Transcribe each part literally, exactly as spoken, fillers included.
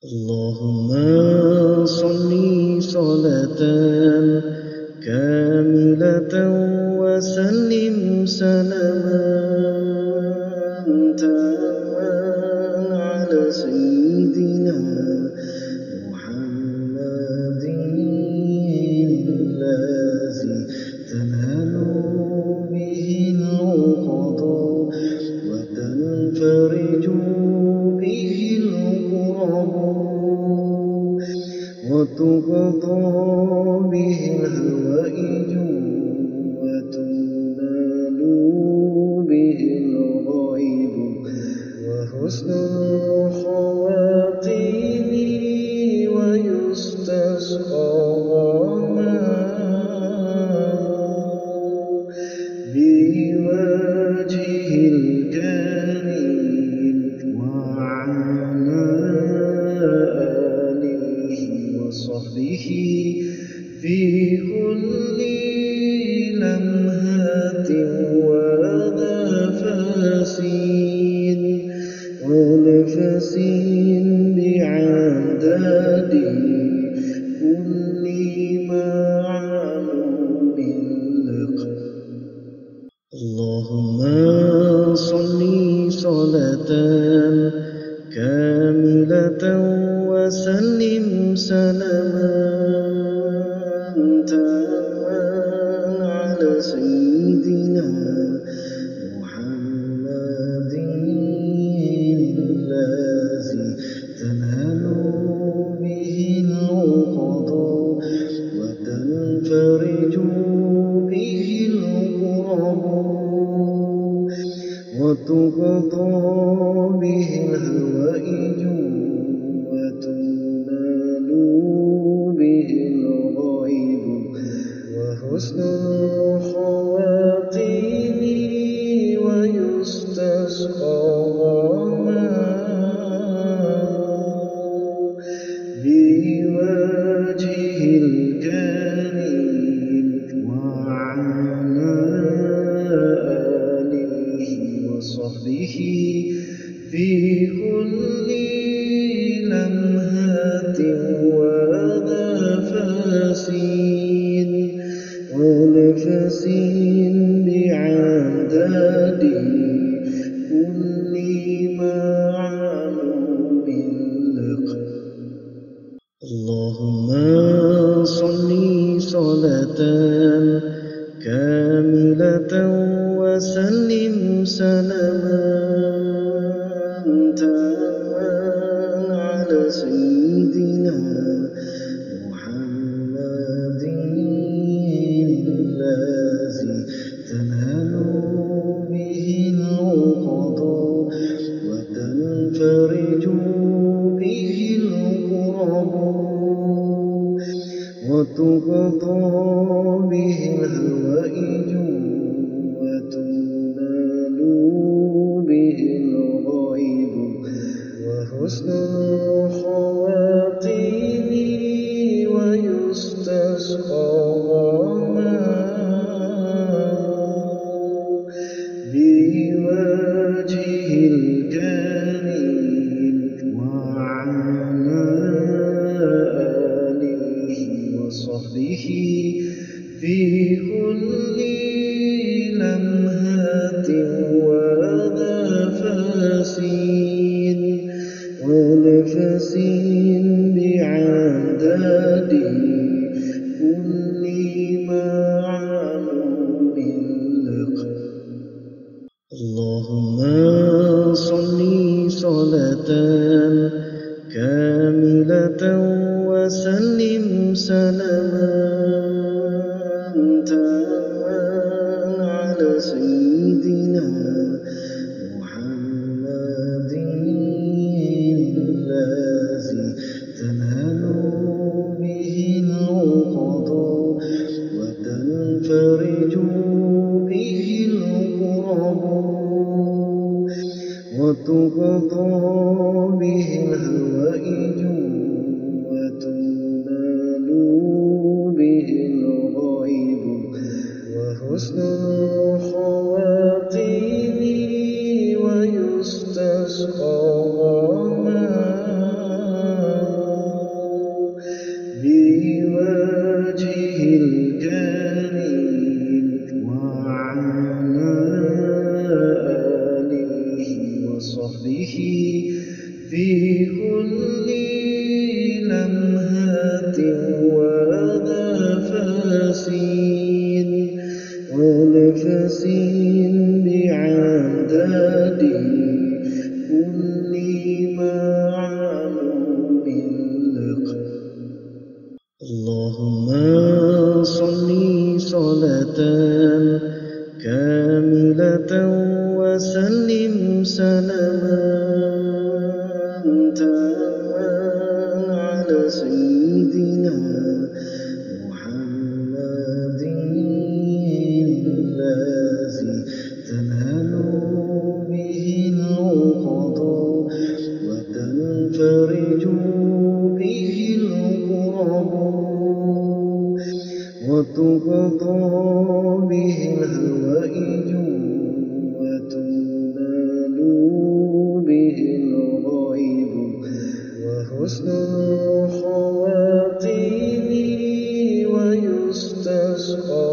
اللهم صل صلاة كاملة وسلم سلاما تاما على سيدنا محمد الذي تنال به العقد وتنفرج به الكرب وتقضى به الهوائج وتنال به الغائب وحسن الخواتيم ويستسقى بوجهه الكريم وعلى آله وصحبه في كل لمحة ونفس ونفس بعدد كل معلوم لك. اللهم صل صلاة كاملة وسلم سلاما تاما على سيدنا محمد الذي تنال به العقد وتنفرج به الكرب وتقضى به الهوائج وتنال به الغائب وحسن الخواتيم ويستسقى بوجهه الكريم وعلى آله وصحبه في كل لمحة ونفس ونفس بعدد كل معلوم لك. اللهم صل صلاة كاملة وسلم سلاما تاما على سيدنا محمد الذي تنال به العقد وتنفرج به الكرب وتقضى به الهوائج وتنال به الغائب وحسن الخواتيم ويستسقى بوجهه الكريم وعلى آله وصحبه في كل لمحة ونفس ونفس بعدد كل معلوم لك. اللهم صل صلاة كاملة وسلم سلاما تاما على سيدنا محمد الذي تنال به العقد وتنفرج به الكرب وتقضى به الهوائج وتنال به الغائب وحسن الخواتيم ويستسقى ونفس بعدد كل معلوم لك. اللهم صل صلاة كاملة وسلم سلاما تاما على سيدنا محمد الذي تنال به العقد وتنفرج به الكرب وتقضى به الهوائج وتنال به الغيب وحسن الخواتيم ويستسقى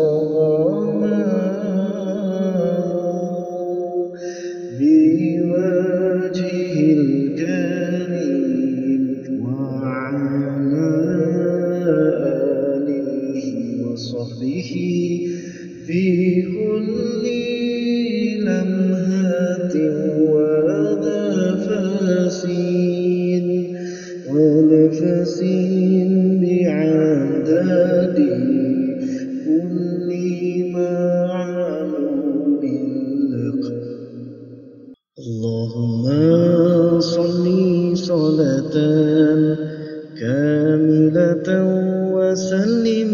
بوجهه الكريم وعلى آله وصحبه في كل لمحة ونفس ونفس بعدد كل معلوم لك. اللهم صل صلاة كاملة وسلم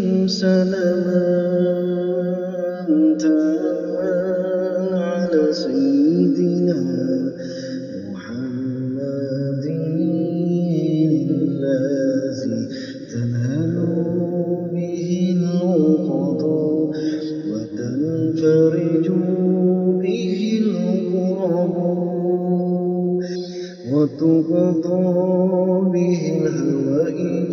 سلاما تاما على سيدنا محمد الذي تنال به العقد وتنفرج به الكرب وتقضى به الهوائج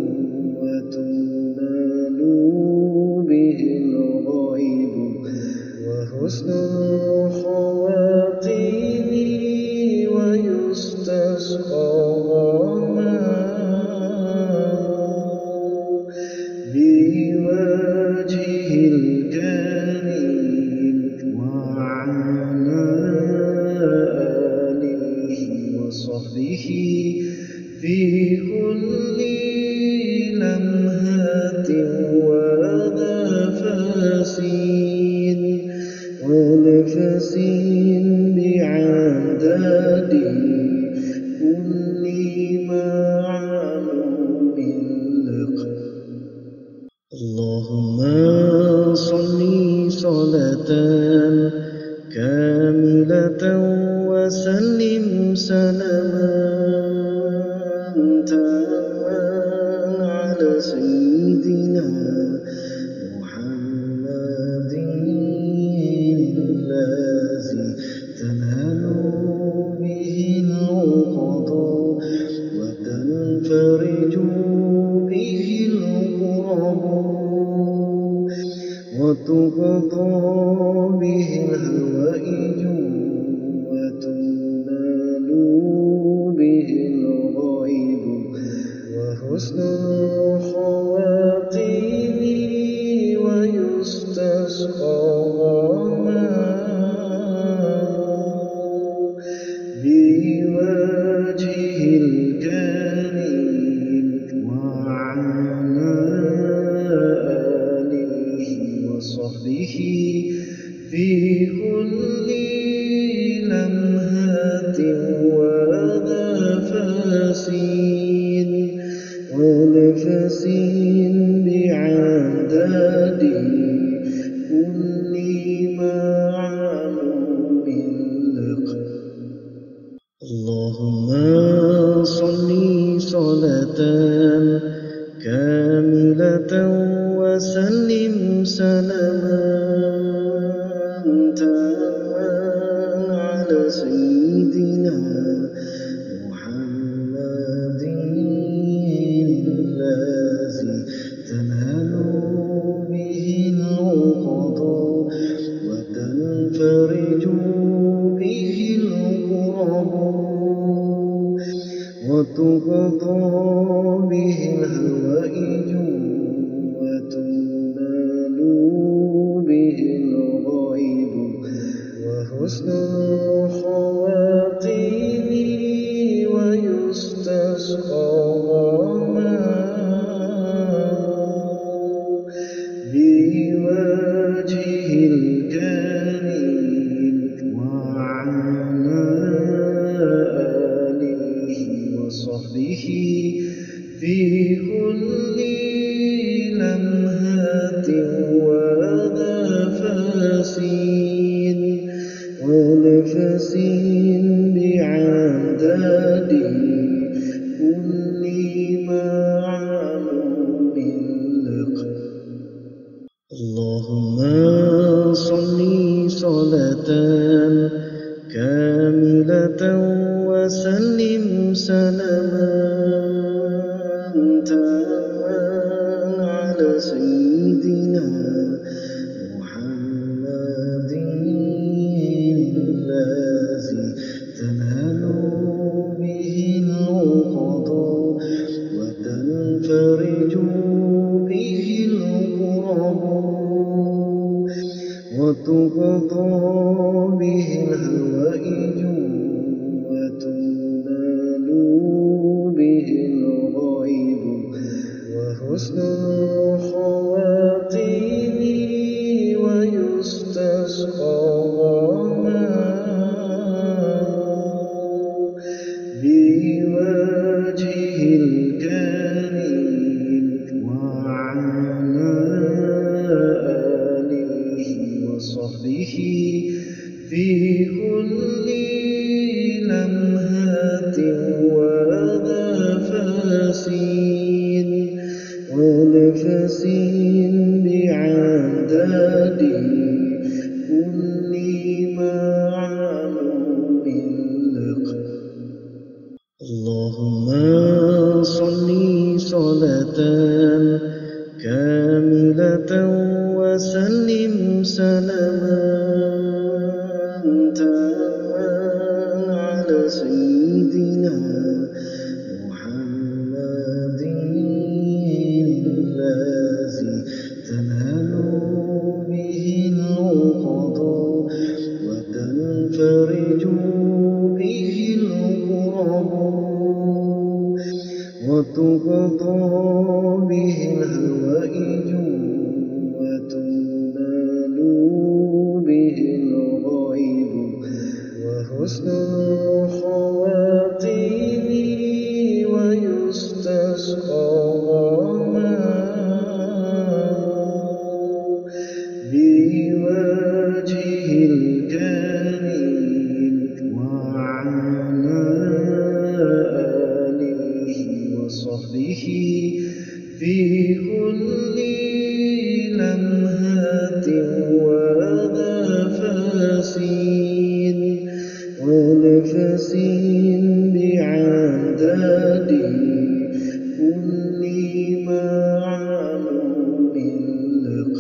وتنال به الغيب وحسن الخواتيم ويستسقى بوجهه الكريم وعلى آله وصحبه في كل لمحة ونفس ونفس بعدد كل معلوم لك. اللهم صل صلاة كاملة وسلم سلاما تاما على سيدنا محمد الذي تنال به العقد وتنفرج به الكرب وتقضى به الهوائج وتنال به الغيب وحسن الخواتيم ويستسقى بوجهه الكريم وعلى آله وصحبه في كل لمحة ونفس ونفس بعدد كل معلوم لك. اللهم صل صلاة كاملة وسلم سلاما تاما على سيدنا محمد الذي تنال به العقد وتنفرج به الكرب وتقضى به الهوائج وتنال بوجهه الكريم وعلى آله وصحبه في كل لمحة ونفس ونفس بعدد كل معلوم لك. اللهم صل صلاة كاملة وسلم سلاما تاما على سيدنا محمد الذي تنال به العقد وتنفرج به الكرب وتقضى به الهوائج وتنال به الغائب وحسن الخواتيم ويستسقى بوجهه الكريم وعلى آله وصحبه في كل لمحة ونفس ونفس بعدد كل معلوم لك. اللهم صل صلاة كاملة وسلم سلاما تاما على سيدنا محمد الذي تنال به العقد وتنفرج به الكرب وتقضى به الهوائج وتنال به الغائب وحسن الخواتيم ويستسقى بوجهه الكريم وعلى آله وصحبه في كل لمحة ونفس ونفس بعدد كل معلوم لك.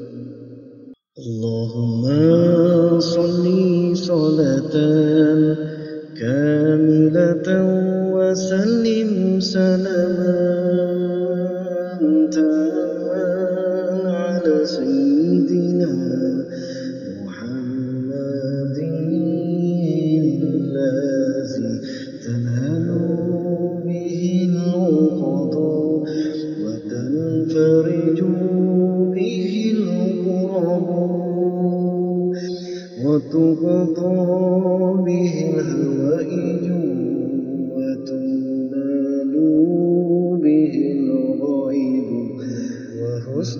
اللهم صل صلاة كاملة وسلم سلاما تاما على سيدنا محمد الذي تنال به العقد وتنفرج به الكرب وتقضى به الهوائج وتنال به الغائب وحسن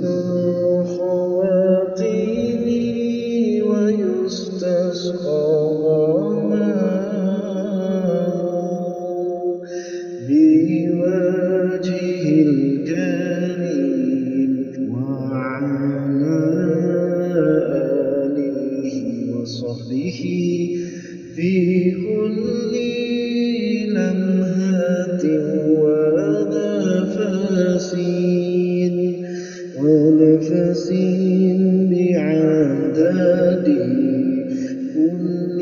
الخواتيم ويستسقى بوجهه الكريم وعلى آله وصحبه في كل لمحة ونفس ونفس بعدد كل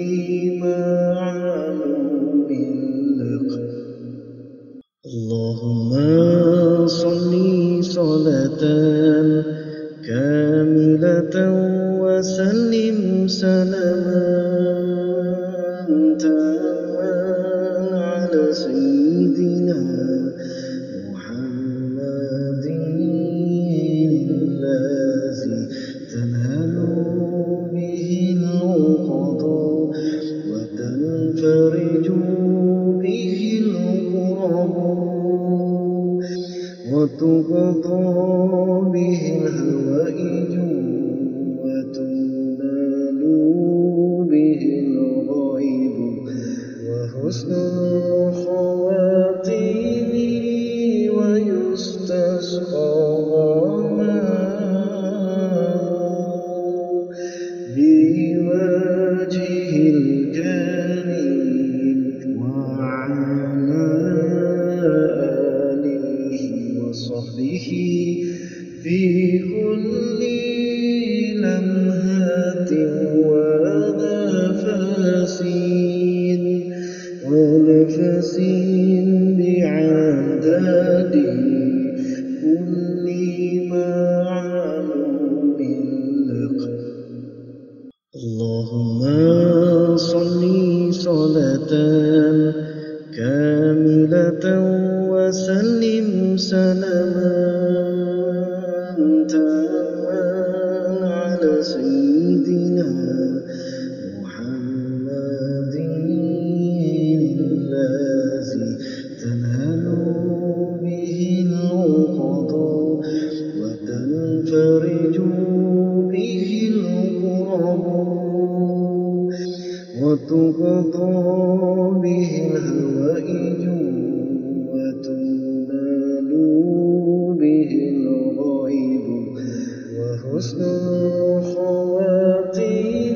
معلوم لك. اللهم صل صلاة كاملة وسلم سلاما تاما على سيدنا محمد الذي وذا فاس ونفس بعدد كل معلوم لك. اللهم صل صلاة كاملة وسلم سلاما تاما على سيدنا محمد الذي تنال به العقد وتنفرج به الكرب وتقضى به الهوائج وتنال به الغائب وحسن الخواتيم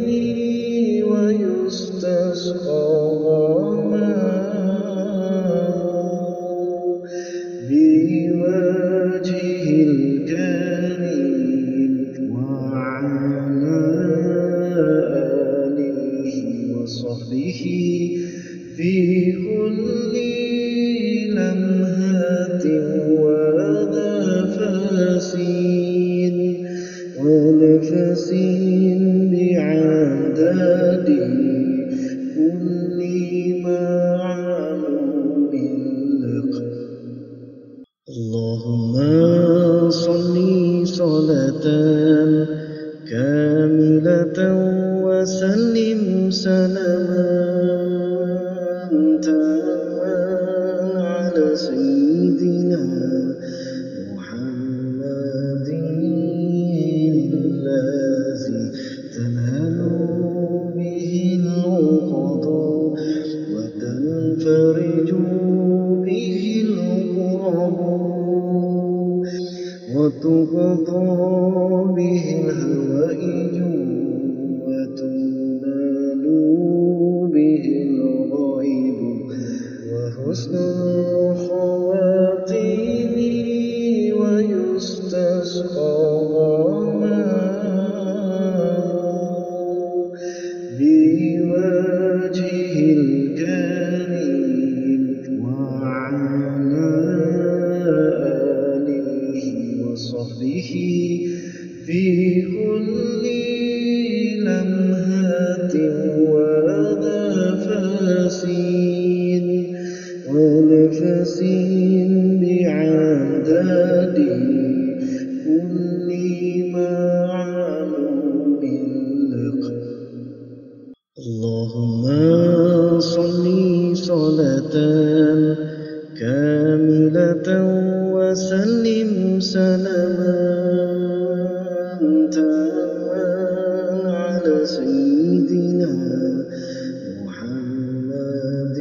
ويستسقى بوجهه الكريم وعلى آله وصحبه في كل لمحة وذا فاس ونفس بعدد كل معلوم لك. اللهم صل صلاة كاملة وسلم سلاما تاما على سيدنا محمد الذي تنال به العقد وتنفرج به الكرب وتقضى به الهوائج وتنال به الغائب وحسن الخواتيم ويستسقى بوجهه الكريم وعلى آله وصحبه في كل لمحة وذا فاس ونفس بعدد كل معلوم لك. اللهم صل صلاة كاملة وسلم سلاما تاما على سيدنا محمد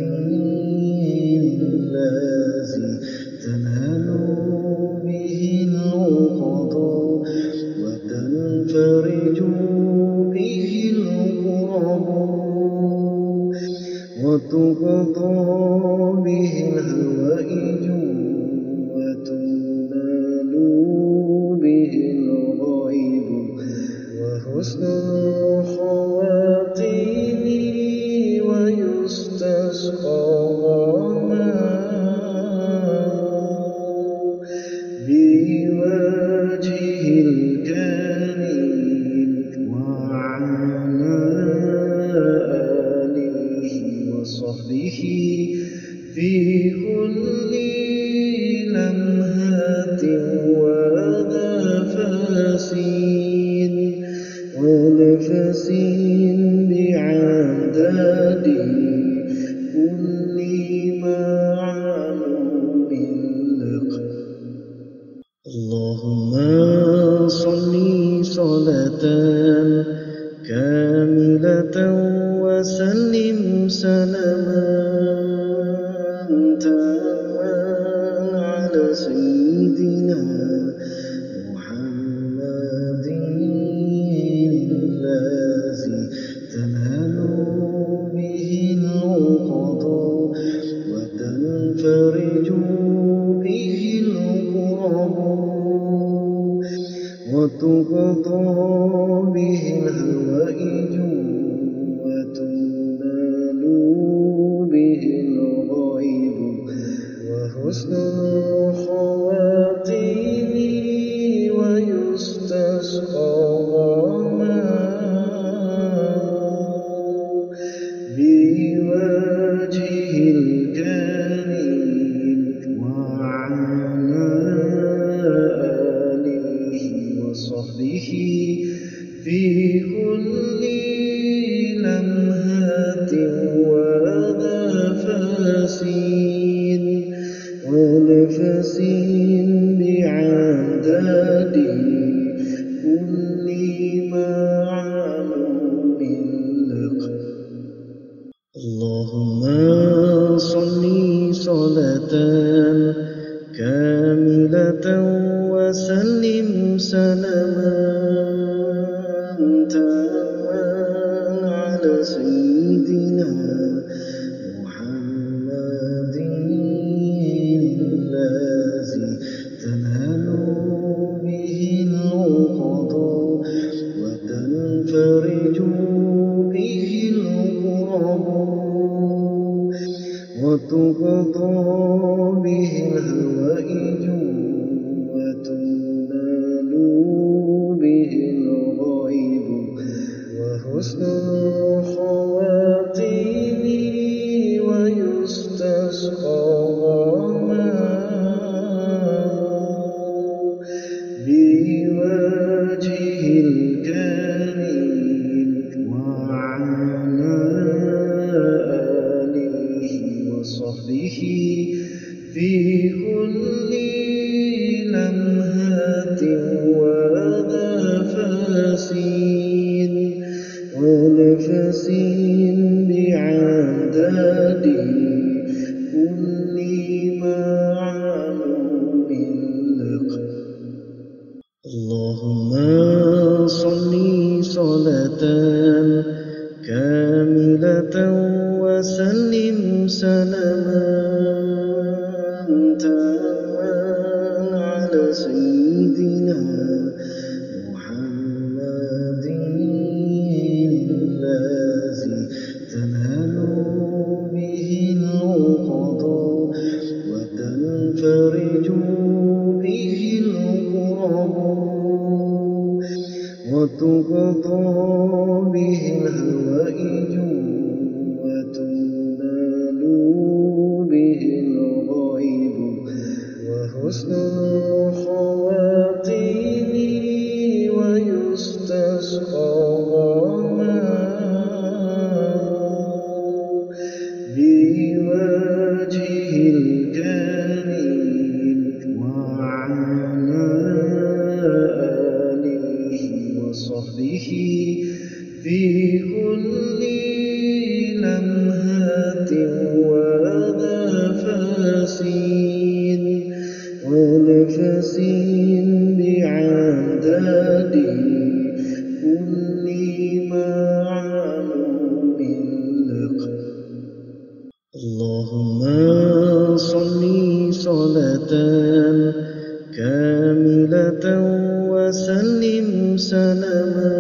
الذي تنال به العقد وتنفرج به الكرب وتقضى به الهوائج وتنال به الغائب وحسن الخواتيم ويستسقى بوجهه الكريم وعلى آله وصحبه في كل لمحة وذا فاس ونفس بعدد كل معلوم لك. اللهم صل صلاة كاملة وسلم سلاما تاما على سيدنا محمد الذي تنال به العقد وتنفرج به الكرب وتقضى به الهوائج وتنال به الغائب وحسن الخواتيم ويستسقى الغمام بوجهه الكريم وعلى آله وصحبه في كل لمحة ونفس ونفس بعدد كل معلوم لك. اللهم صل صلاة كاملة وسلم سلاما تاما على سيدنا محمد الذي تنال به العقد وتنفرج به الكرب وتقضى به الهوائج وتنال به الغائب وحسن الخواتيم ويستسقى الغمام بوجهه الكريم وعلى آله وصحبه في كل لمحة ونفس ونفس بعدد كل معلوم لك. اللهم صل صلاة كاملة وسلم سلاما تاما على سيدنا محمد الذي تنال به العقد وتنفرج به الكرب وتقضى به الهوائج وتنال به الغائب وحسن الخواتيم ويستسقى الغمام بوجهه الكريم وعلى آله وصحبه في كل لمحة ونفس ونفس بعدد كل معلوم لك. اللهم صل صلاة كاملة وسلم سلاما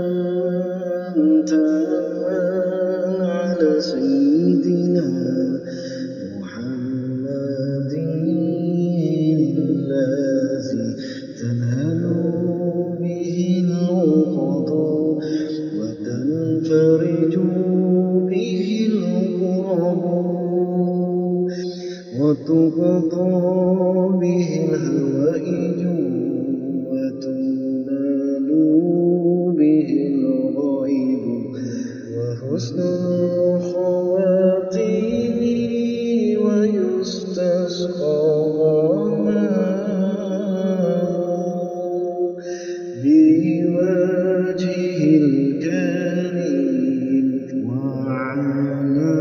تاما على سيدنا محمد الذي تنال به العقد وتنفرج به الكرب وتقضى به الهوائج وتنال به الغائب وحسن الخواتيم ويستسقى الغمام بوجهه الكريم وعلى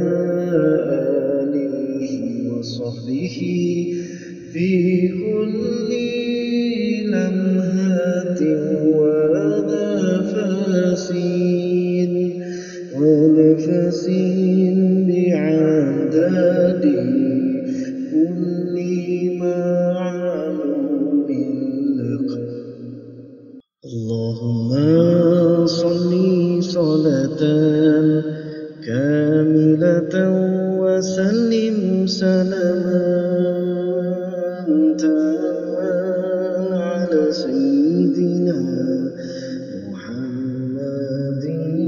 آله وصحبه في كل لمحة ونفس ونفس اللهم صل صلاة كاملة وسلم سلاما تاما على سيدنا محمد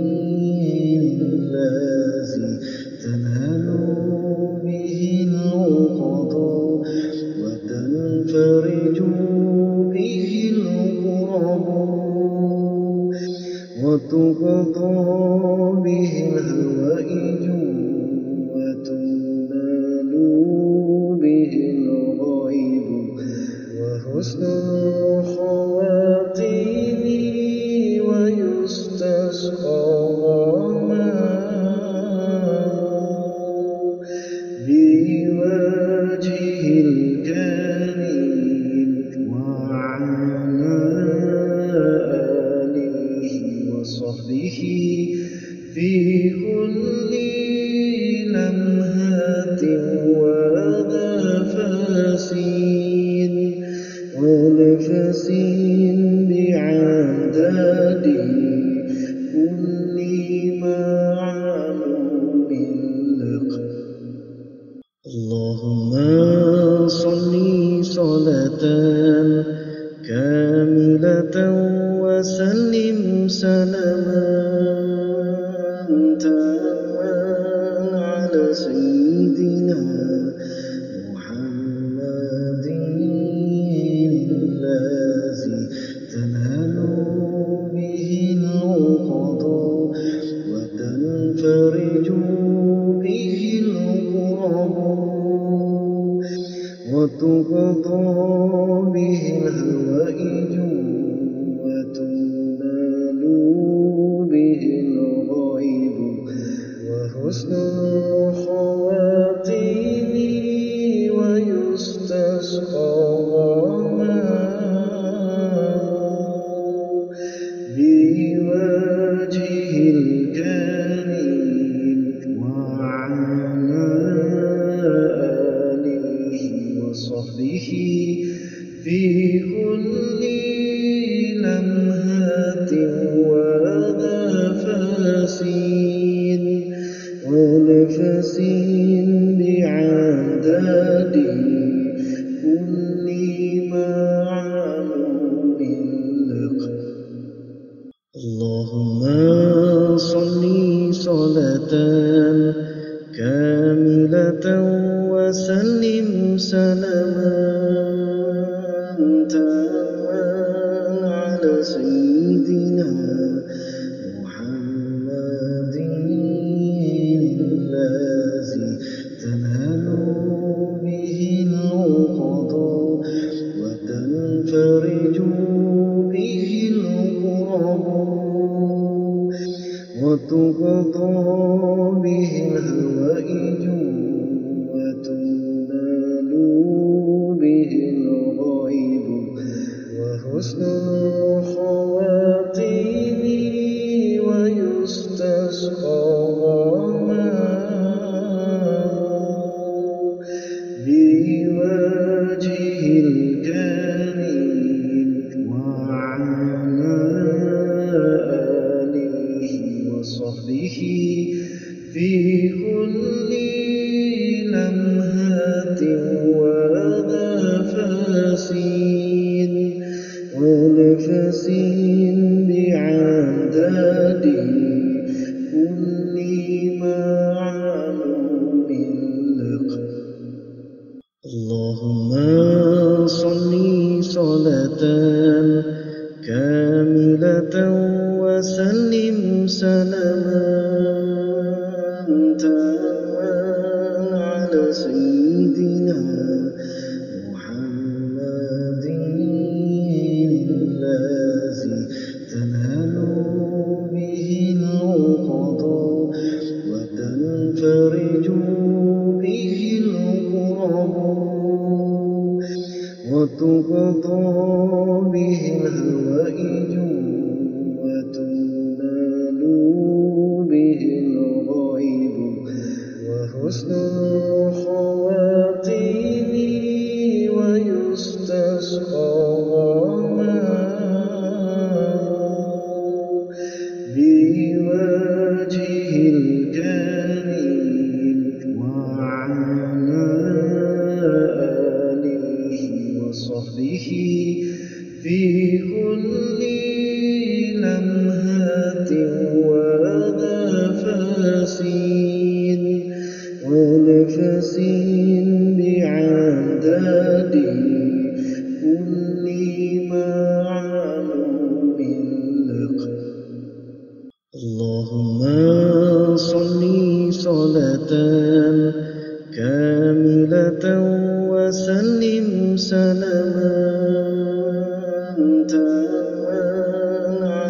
الذي تنال به العقد وتنفرج به الكرب وتقضى به الهوائج وتنال به الغيب وحسن الخواتيم ويستسقى بوجهه الكريم وعلى آله وصحبه في كل لمحة ونفس ونفس بعدد كل معلوم لك. اللهم صل صلاة كاملة وسلم سلاما تاما على سيدنا محمد الذي تنال به العقد وتنفرج به الكرب وتقضى به الهوائج وتنال به الغيب وحسن الخواتيم ويستسقى بوجهه الكريم وعلى آله وصحبه في كل لمحة ونفس ونفس بعدد كل معلوم لك. اللهم صل صلاة كاملة وسلم سلاما تاما على سيدنا محمد الذي تنال به العقد وتنفرج به الكرب وتقضى به الهوائج وتنال به الغيب وحسن الخواتيم ويستسقى بوجهه الكريم وعلى آله وصحبه في كل لمحة ونفس ونفس بعدد كل معلوم لك. اللهم صل صلاة كاملة وسلم سلاما تاما على سيدنا محمد الذي تنال به العقد وتنفرج به الكرب وتقضى به الهوائج وتنال به الغيب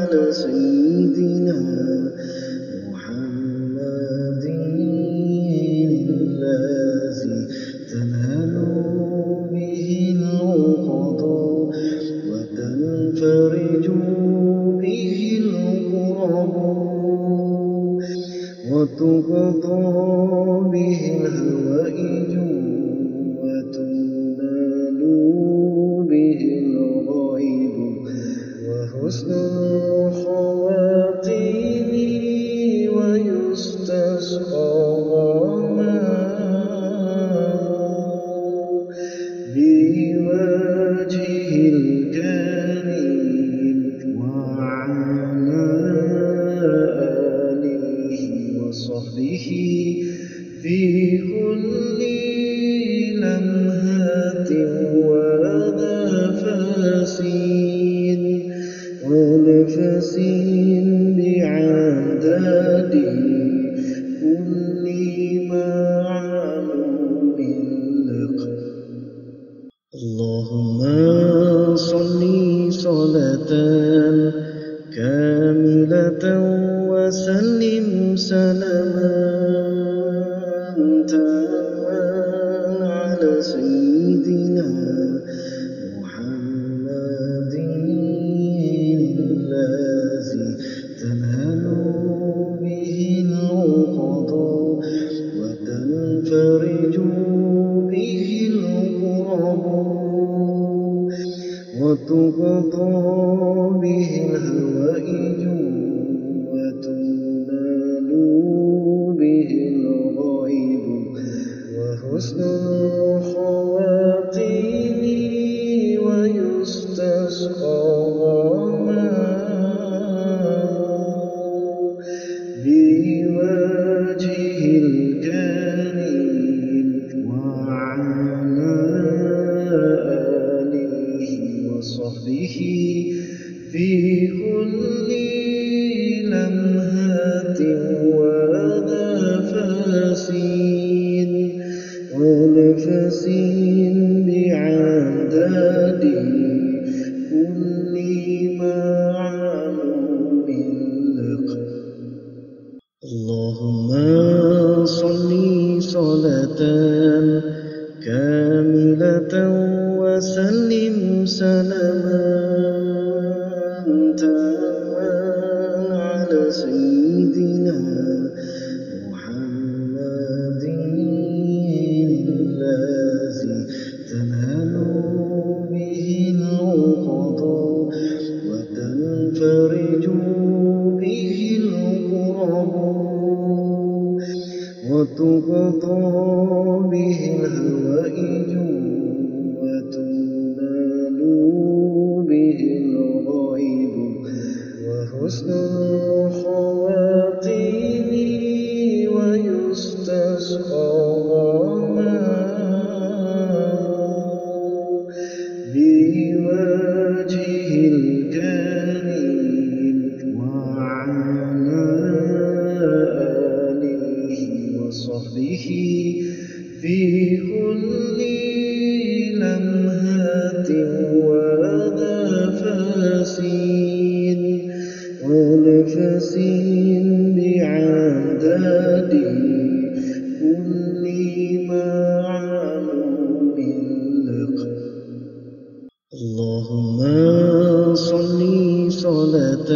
على سيدنا محمد الذي تنال به العقد وتنفرج به الكرب وتقضى به الهوائج وتنال به الغائب وحسن الخواتيم ويستسقى بوجهه الكريم وعلى آله وصحبه في كل لمحة ونفس ونفس بعدد كل معلوم لك. اللهم صل صلاة كاملة وسلم سلاما تاما على سيدنا محمد الذي تنال به العقد وتنفرج به الكرب وتقضى به الهوائج وتنال به الغائب وحسن الخواتيم ويستسقى بوجهه الكريم وعلى آله وصحبه في كل لمحة ونفس ونفس بعدد كل معلوم لك. اللهم صل صلاة كاملة وسلم سلاما تاما على سيدنا محمد الذي تنال به العقد وتنفرج به الكرب وتقضى به الهوائج وتنال به الغائب وحسن الخواتيم ويستسقى بوجهه الكريم وعلى آله وصحبه في كل لمحة ونفس ونفس بعدد كل معلوم لك. اللهم صل صلاة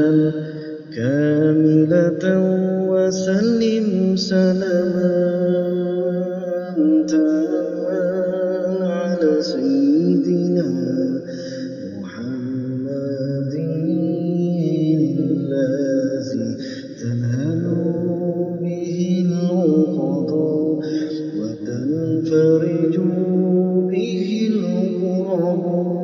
كاملة وسلم سلاما تاما على سيدنا محمد الذي تنال به العقد وتنفرج به الكرب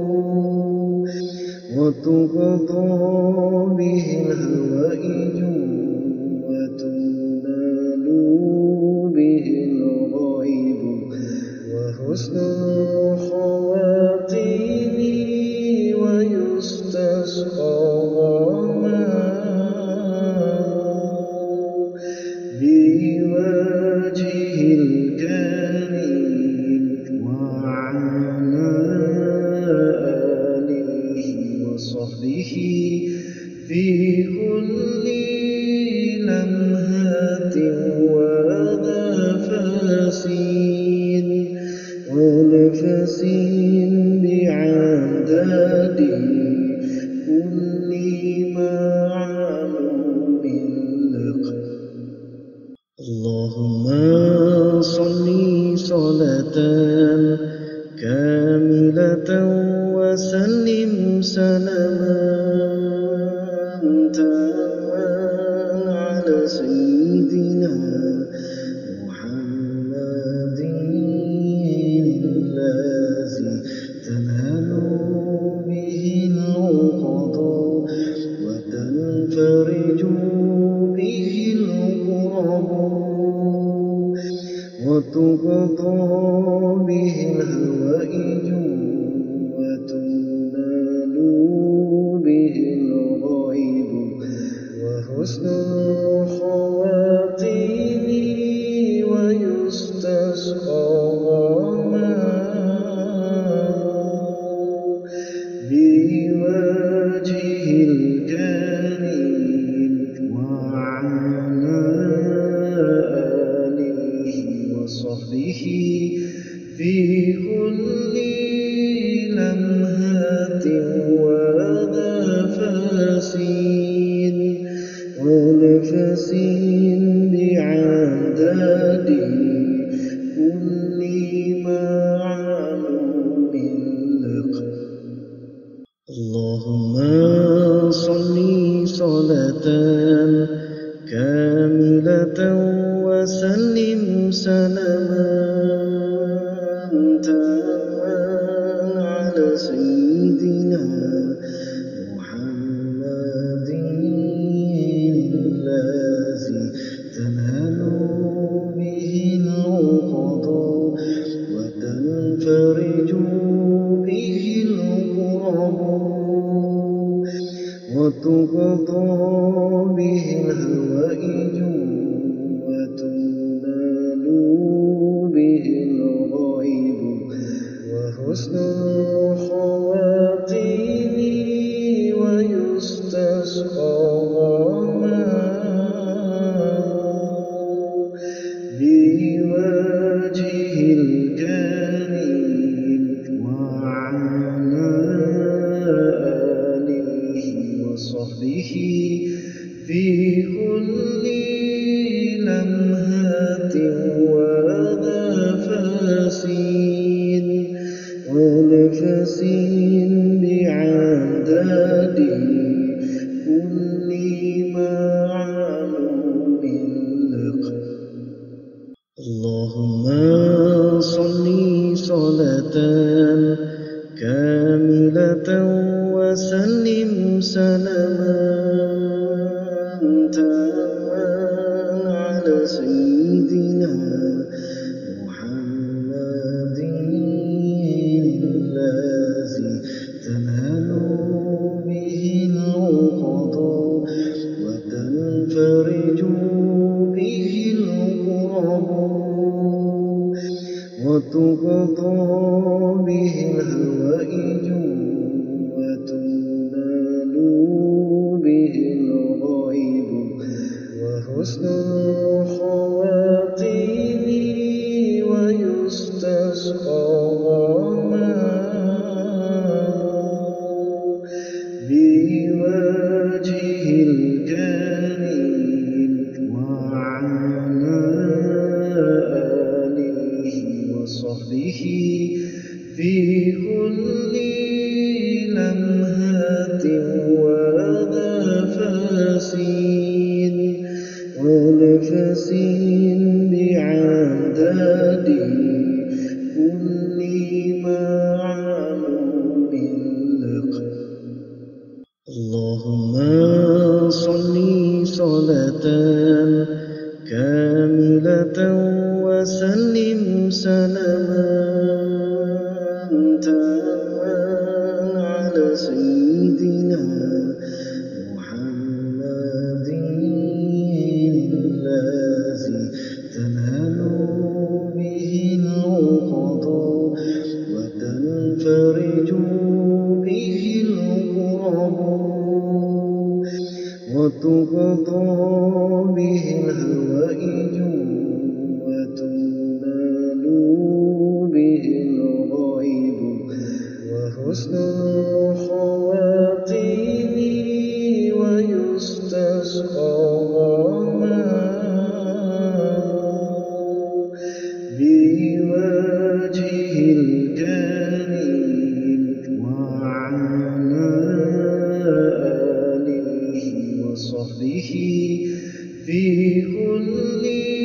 وتقضى به الهوائج وتنال به الغائب في كل لمحة ونفس ونفس بعدد كل معلوم لك. اللهم صل صلاة كاملة وسلم سلاما تاما على سيدنا محمد الذي تنال به العقد وتنفرج به الكرب وتقضى به الهوائج وتنال به الغائب وحسن الخواتيم ويستسقى بوجهه الكريم وعلى آله وصحبه في كل لمحة ونفس ونفس بعدد كل معلوم لك. اللهم صل صلاة كاملة وسلم سلاما تاما على سيدنا محمد الذي تنال به العقد وتنفرج به الكرب وتقضى به الهوائج وتنال به الغائب وحسن الخواتيم ويستسقى بوجهه الكريم وعلى آله وصحبه في كل لمحة ونفس ونفس بعدد كل معلوم لك. اللهم صل صلاة كاملة وسلم سلاما تاما على سيدنا محمد الذي تنال به العقد وتنفرج به الكرب وتقضى به الهوائج وتنال به الغائب وحسن الخواتيم ويستسقى بوجهه الكريم وعلى آله وصحبه في كل لمحة ونفس ونفس بعدد كل معلوم لك. اللهم صل صلاة كاملة وسلم سلاما تاما على سيدنا محمد الذي تنال به العقد وتنفرج به الكرب وتقضى به الهوائج وتنال به الغائب وحسن الخواتيم ويستسقى بوجهه الكريم وعلى آله وصحبه في كل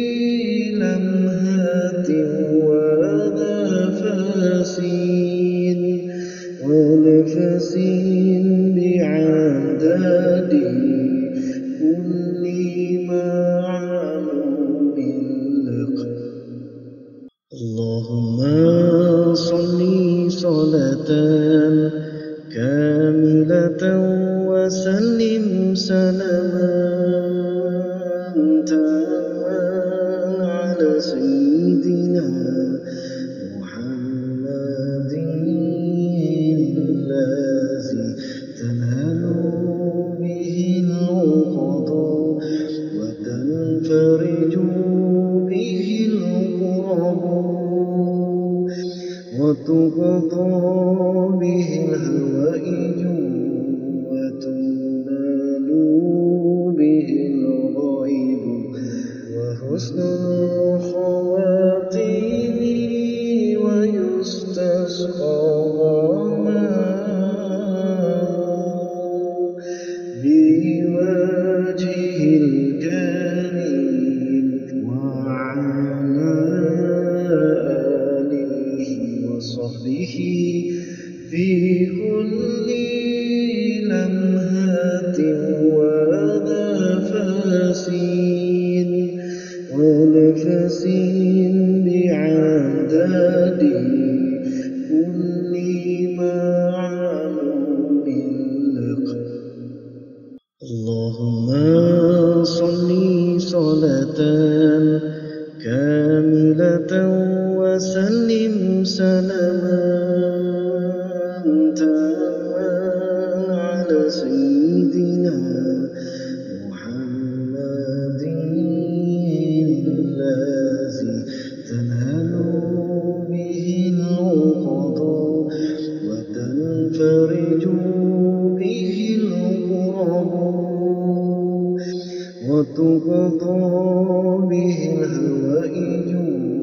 لمحة ونفس ونفس بعدد كل معلوم لك. اللهم صل صلاة كاملة وسلم سلاما تاما على سيدنا محمد الذي تنال به العقد وتنفرج به الكرب وتقضى به الهوائج وتنال به الغائب وحسن الخواتيم ويستسقى بوجهه الكريم وعلى آله وصحبه في كل لمحة ونفس ونفس بعدد كل معلوم لك. اللهم صل صلاة كاملة وسلم سلاما تاما على سيدنا محمد الذي تنال به العقد وتنفرج به الكرب وتقضى به الهوائج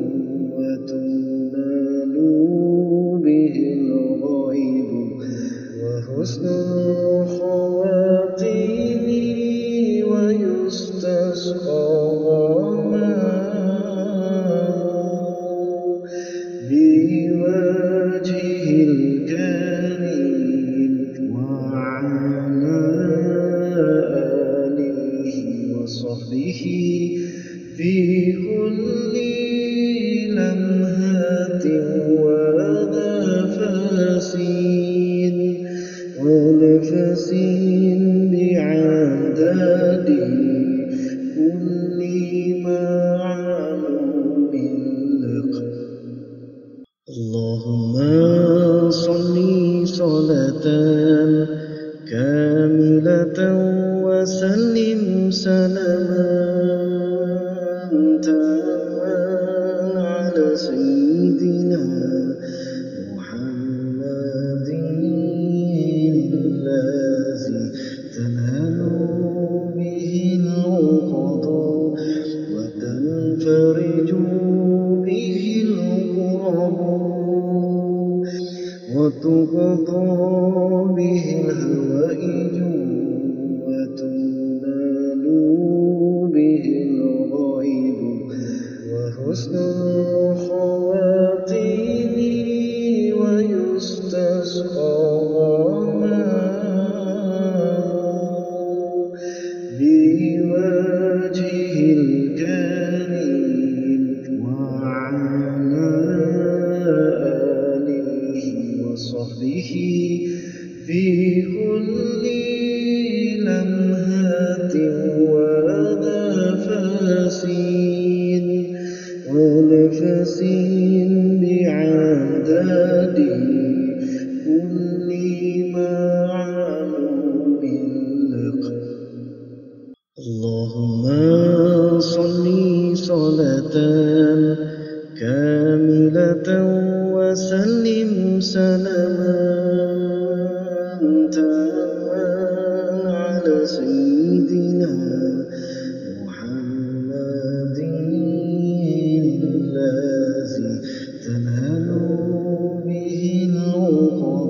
وتنال به الغائب وحسن الخواتيم ويستسقى بوجهه الكريم وعلى آله وصحبه في كل لمحة ونفس ونفس بعدد كل معلوم لك. اللهم صل صلاة كاملة وسلم سلاما تاما على سيدنا محمد الذي تنال به العقد وتنفرج به الكرب وتقضى به الهوائج وتنال به الغائب وحسن الخواتيم ويستسقى بوجهه الكريم وعلى آله وصحبه في كل لمحة ونفس ونفس بعدد كل معلوم لك. اللهم صل صلاة كاملة وسلم سلاما تاما على سيدنا محمد الذي تنال به العقد وتنفرج به الكرب وتقضى به الهوائج وتنال به الغائب وحسن الخواتيم ويستسقى بوجهه الكريم وعلى آله وصحبه في كل لمحة ونفس ونفس بعدد كل معلوم لك. اللهم صل صلاة كاملة وسلم سلاما تاما على سيدنا محمد الذي تنال به العقد وتنفرج به الكرب وتقضى به الهوائج وتنال به الغائب وحسن الخواتيم ويستسقى بوجهه الكريم وعلى آله وصحبه في كل لمحة ونفس ونفس بعدد كل معلوم لك. سيدنا محمد الذي تنال به العقد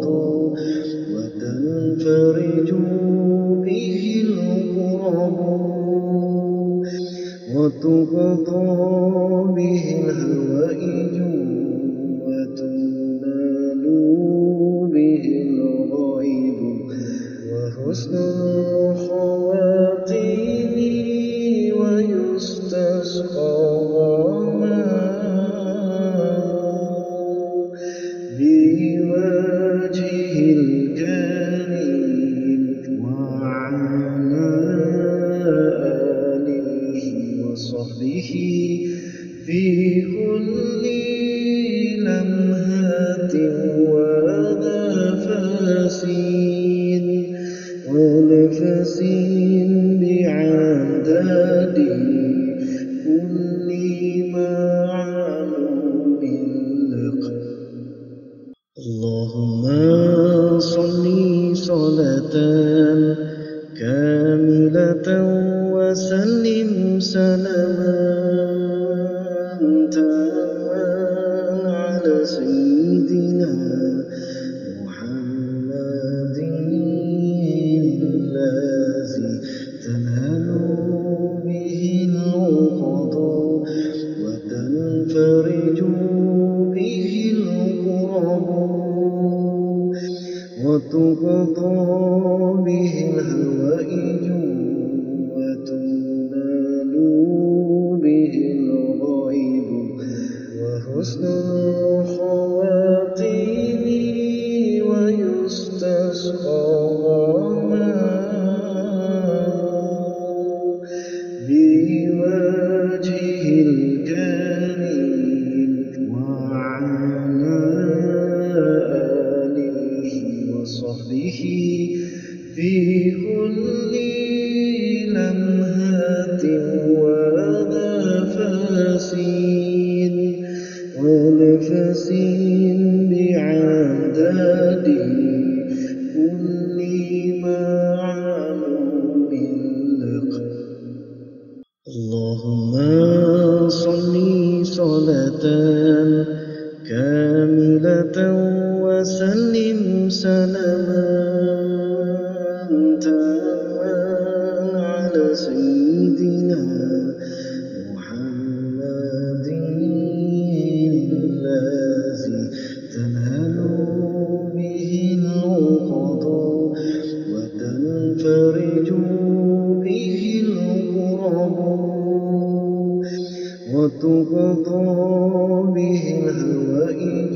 وتنفرج به الكرب وتقضى به الهوائج وتنال به الغائب وحسن الخواتيم ويستسقى بوجهه الكريم وعلى آله وصحبه في كل لمحة ونفس ونفس بعدد كل معلوم لك. اللهم صل صلاة كاملة وسلم سلاما تاما على سيدنا محمد الذي تنال به العقد وتنفرج به الكرب وتقضى به الهوائج وتنال به الغائب وحسن الخواتيم ويستسقى بوجهه الكريم وعلى آله وصحبه في كل لمحة ونفس ونفس بعدد كل معلوم لك. اللهم صل صلاة كاملة وسلم سلاما تاما على سيدنا محمد الذي تنال به العقد وتنفرج به الكرب وتقضى به الهوائج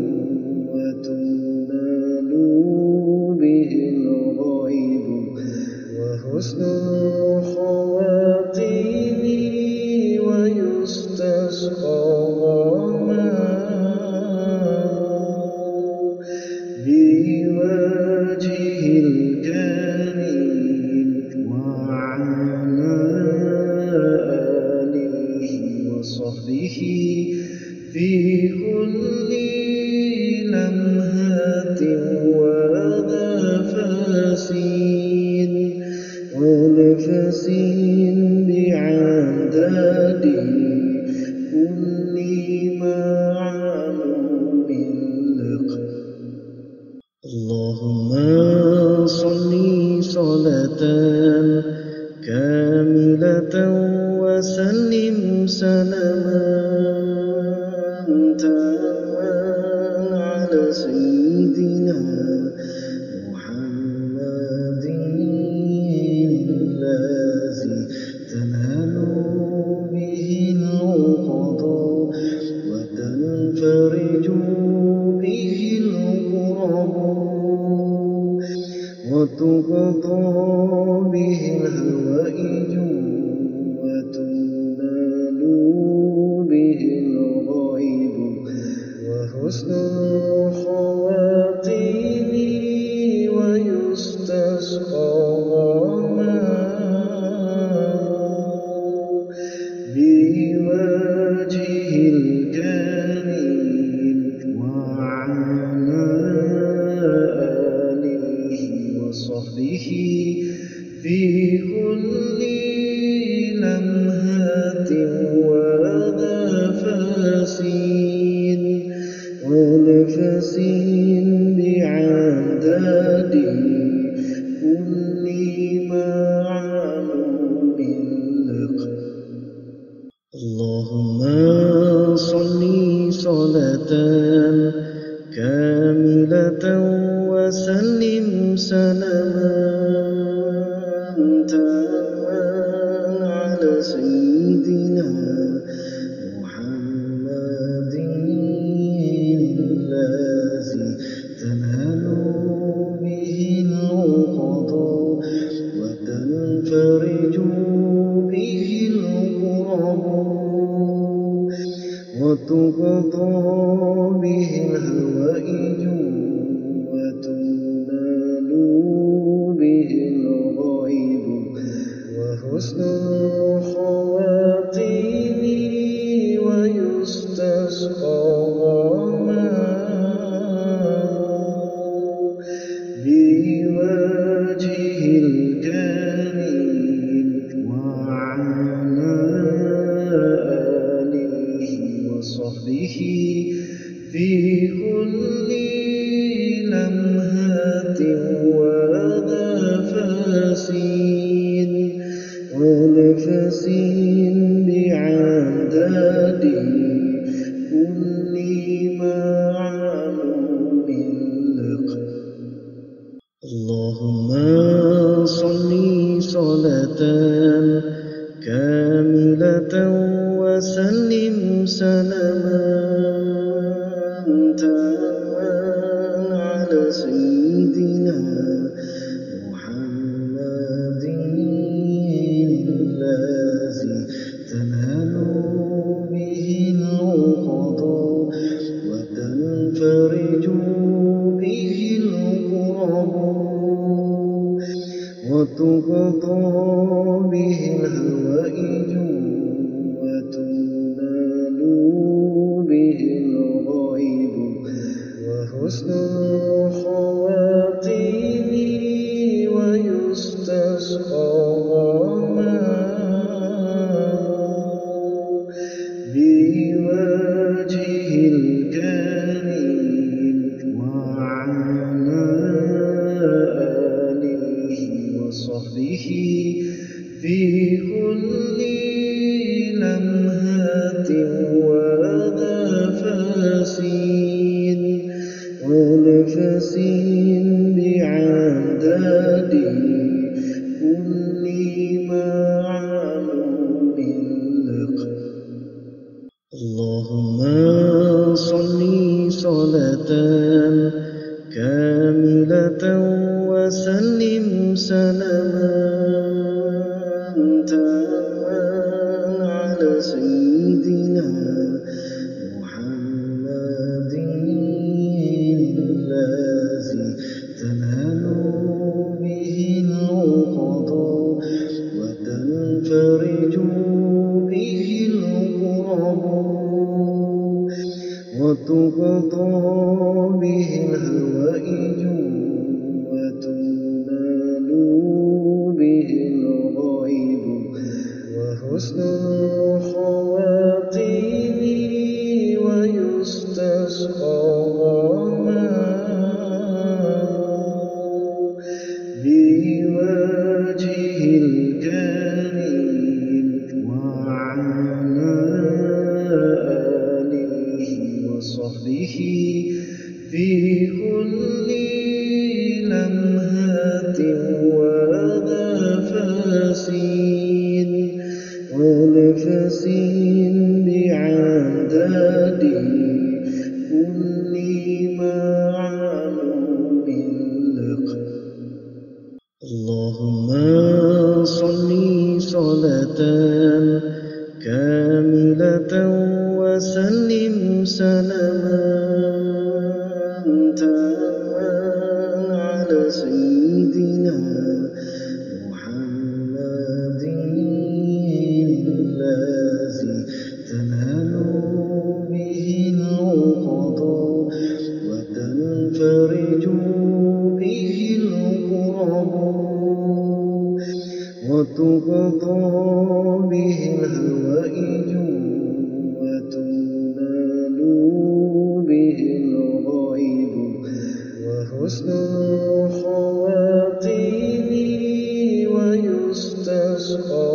وتنال به الغائب وحسن الخواتيم ويستسقى بوجهه الكريم وعلى آله وصحبه في كل لمحة ونفس ونفس بعدد كل معلوم لك. اللهم صل صلاة كاملة وسلم سلاما تاما على سيدنا محمد الذي تنال به العقد وتنفرج به الكرب وتقضى به الهوائج وتنال به الغائب وتنفرج به الكرب وتقضى به الهوائج وتنال به الغائب وحسن الخواتيم ويستسقى بوجه الكريم وعلى آله وصحبه في كل لمحة ونفس ونفس بعدد كل معلوم لك. اللهم صل صلاة كاملة وسلم سلاما تاما على سيدنا محمد الذي تنال به العقد وتنفرج به الكرب وتقضى به الهوائج وتنال به الغائب وحسن الخواتيم ويستسقى بوجه الكريم وعلى آله وصحبه في كل لمحة ونفس ونفس بعدد كل معلوم لك. اللهم صل صلاة كاملة وسلم سلاما تاما على سيدنا محمد الذي تنال به العقد وتنفرج به الكرب وتقضى به الهوائج وتنال به الغائب وحسن الخواتيم ويستسقى بوجه الكريم وعلى آله وصحبه في كل لمحة ونفس ونفس بعدد كل معلوم لك. اللهم صل صلاة كاملة وسلم سلاما تاما على سيدنا محمد الذي تنال به العقد وتنفرج به الكرب وتقضى به الهوائج وتنال به الغائب وحسن الخواتيم ويستسقى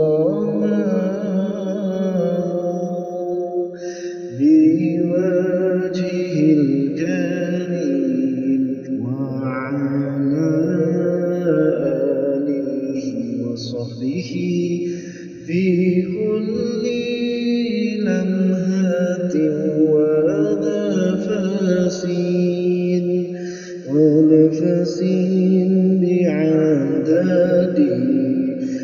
بوجه الكريم وعلى آله وصحبه في كل لمحة ونفس ونفس بعدد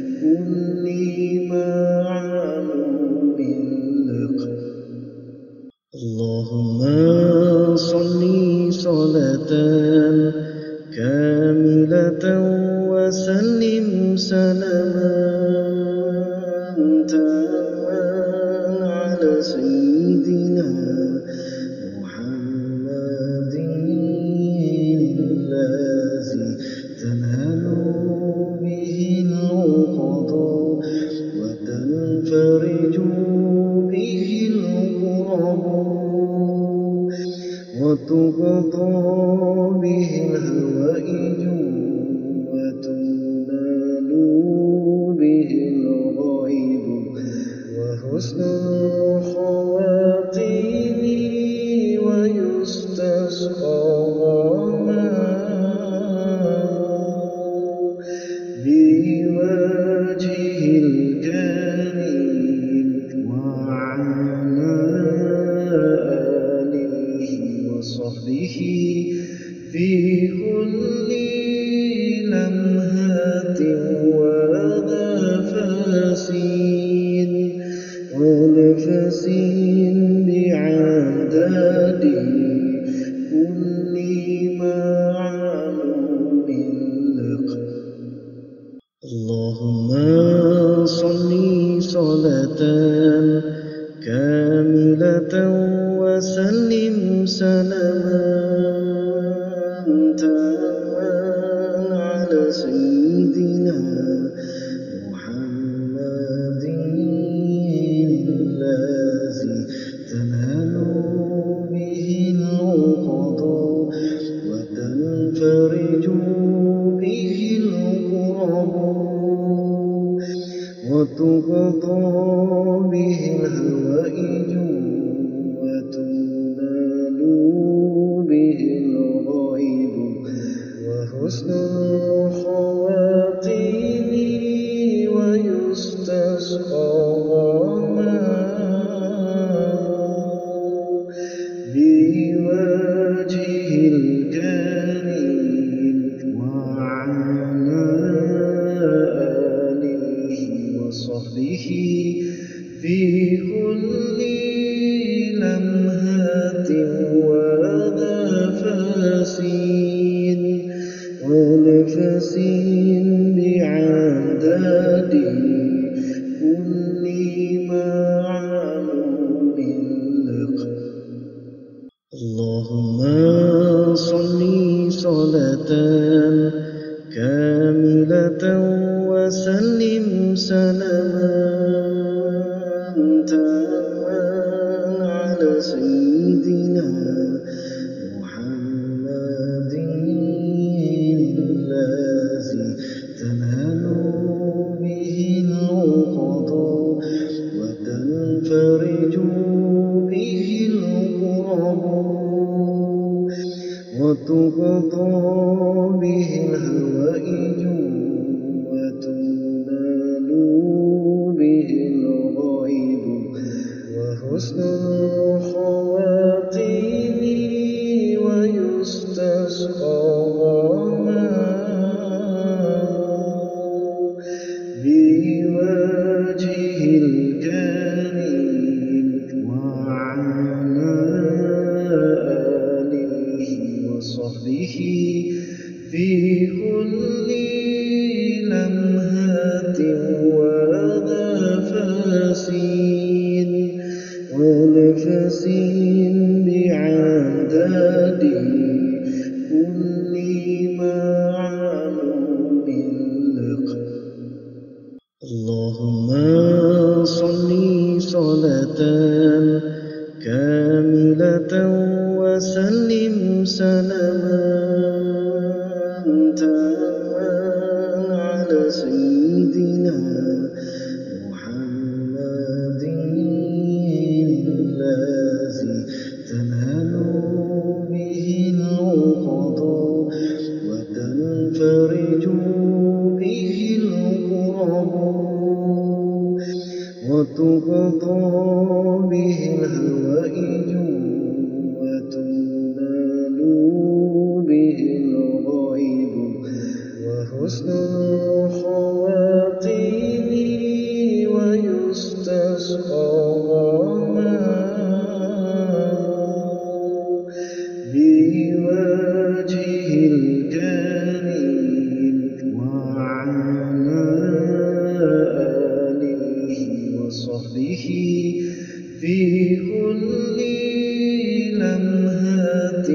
سيدنا محمد الذي تنال به العقد وتنفرج به الكرب وتقضى به الهوائج وتنال به الغائب وحسن الخواتيم ويستسقى بوجهه الكريم وعلى آله وصحبه في كل لمحة ونفس ونفس بعدد كل معلوم لك. اللهم صل صلاة كاملة وسلم سلاما تاما على سيدنا محمد الذي تنال به العقد وتنفرج به الكرب وتقضى به الهوائج وتنال به الغائب وحسن الخواتيم ويستسقى بوجهه الكريم وعلى آله وصحبه في كل لمحة ونفس ونفس بعدد كل معلوم لك. اللهم صل صلاة كاملة وسلم سلاما تاما على سيدنا محمد الذي تنال به العقد وتنفرج به الكرب وتقضى به الهوائج وتنال به الغائب وحسن الخواتيم ويستسقى بوجهه الكريم وعلى آله وصحبه في كل لمحة ونفس ونفس بعدد كل معلوم لك. اللهم صل صلاة كاملة وسلم سلاما تاما على سيدنا محمد الذي تنال به العقد وتنفرج به الكرب وتقضى به الهوائج وتنال به الغائب وحسن الخواتيم ويستسقى بوجهه الكريم وعلى آله وصحبه في كل لمحة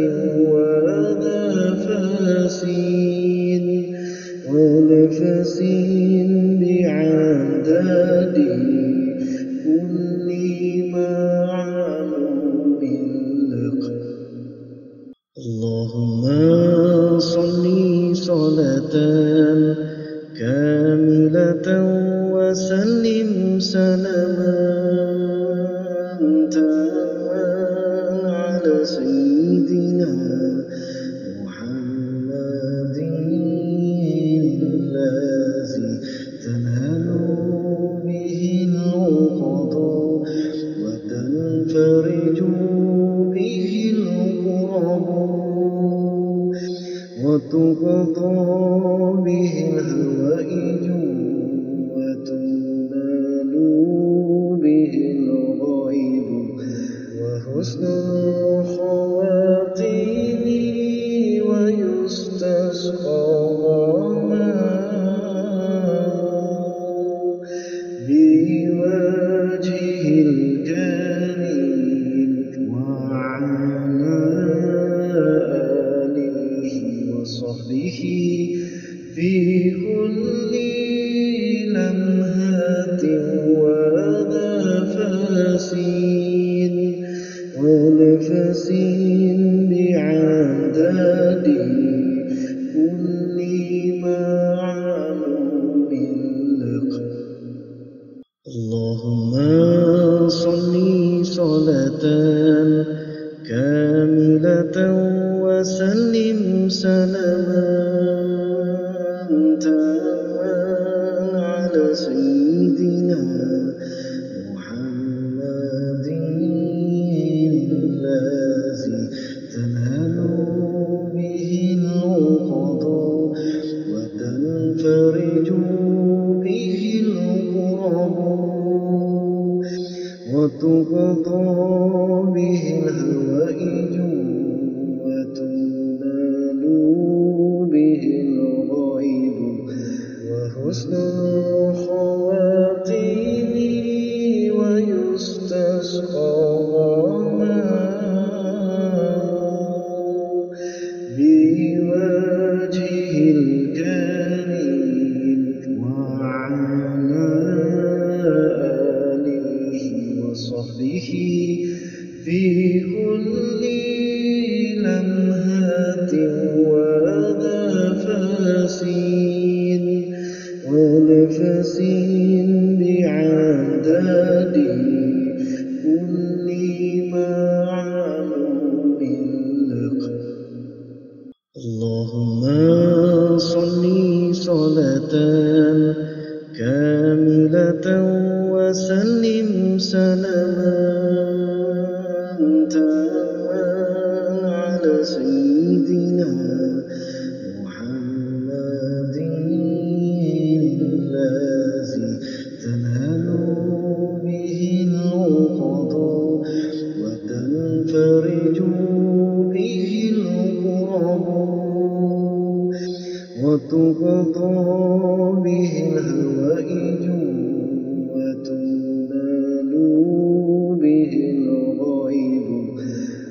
ونفس ونفس بعدد كل معلوم لك. اللهم صل صلاة كاملة وسلم سلاما تاما على سيدنا محمد الذي تنال به العقد وتنفرج به الكرب وتقضى به الهوائج وتنال به الغائب وحسن الخواتيم ويستسقى بوجهه الكريم وعلى آله وصحبه في كل لمحة ونفس ونفس بعدد كل معلوم لك. اللهم صل صلاة كاملة وسلم سلاما تاما على سيدنا محمد الذي تنال به العقد وتنفرج به الكرب وتقضى به الهوائج وتنال به الغائب وحسن الخواتيم ويستسقى بوجهه الكريم وعلى آله وصحبه في كل لمحة ونفس ونفس بعدد كل معلوم لك. اللهم صل صلاة كاملة وسلم سلاما تاما على سيدنا محمد الذي تنال به العقد وتنفرج به الكرب وتقضى به الهوائج وتنال به الغائب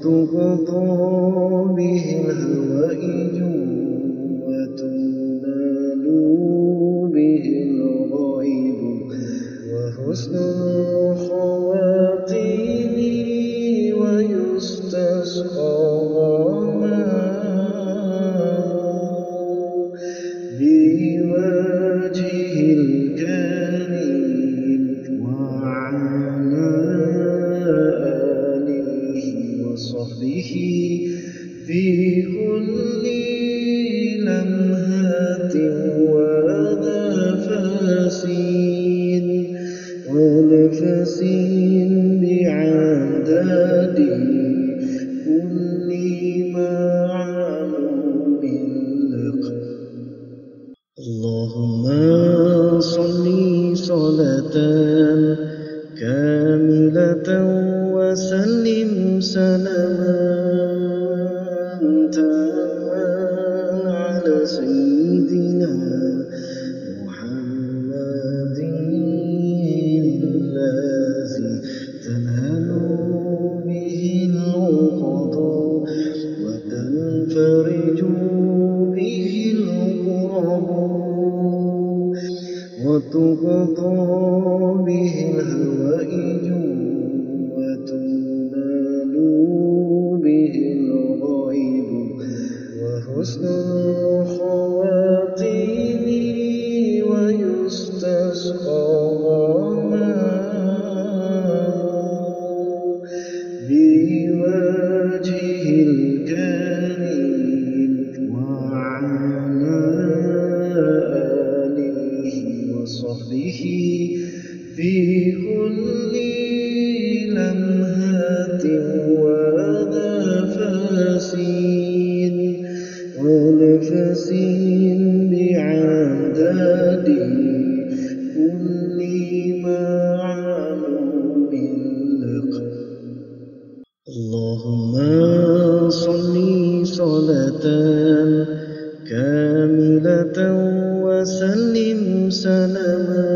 وتقطع به الهوائج وتنال به الغائب وحسن الخواتيم ويستسقى بوجهه الكريم وعلى آله وصحبه في كل لمحة ونفس ونفس بعدد كل معلوم لك. اللهم صل صلاة كاملة وسلم سلاما تاما على سيدنا محمد الذي تنال به العقد وتنفرج به الكرب وتقطع به الهوائج وتنال به الغائب وحسن الخواتيم ويستسقى بوجهه الكريم وعلى آله وصحبه في كل لمحة ونفس ونفس بعدد كل معلوم لك. اللهم صل صلاة كاملة وسلم سلاما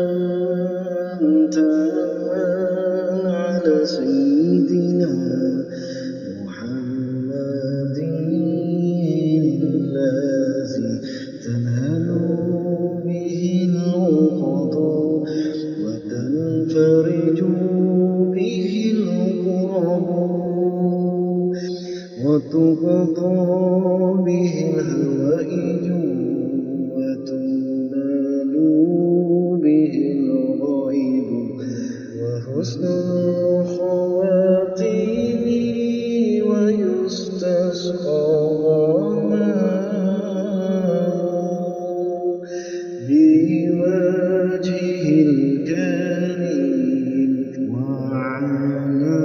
تاما على سيدنا محمد الذي تنال به العقد وتنفرج به الكرب وتقطع به الهوائج وتنال به الغائب وحسن الخواتيم ويستسقى بوجهه الكريم وعلى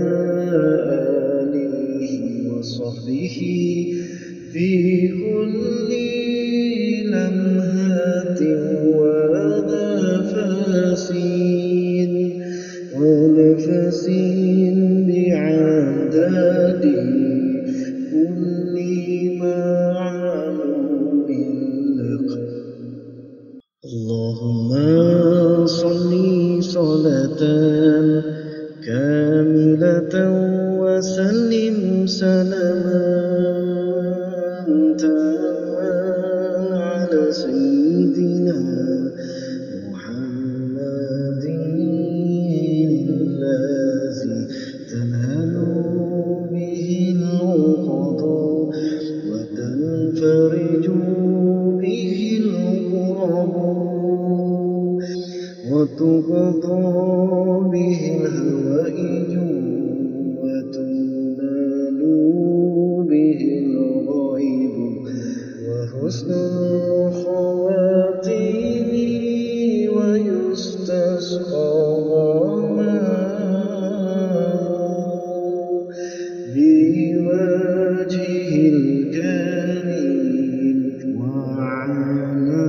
آله وصحبه في كل لمحة ونفس ونفس بعدد كل معلوم لك. اللهم صل صلاة كاملة وسلم سلاما تاما على سيدنا محمد الذي تنال به العقد وتنفرج به الكرب وتقطع به الهوائج وتنال به الغائب وحسن الخواتيم ويستسقى بوجهه الكريم وعلى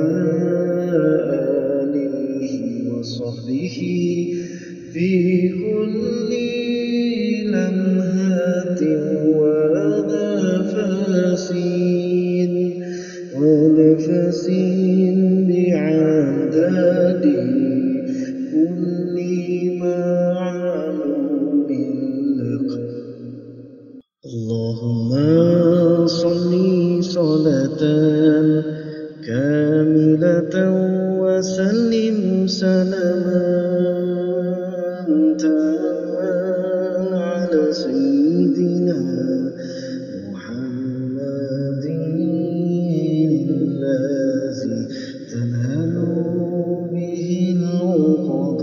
آله وصحبه في كل لمحة ونفس ونفس بعدد كل معلوم لك. سيدنا محمد الذي تنال به العقد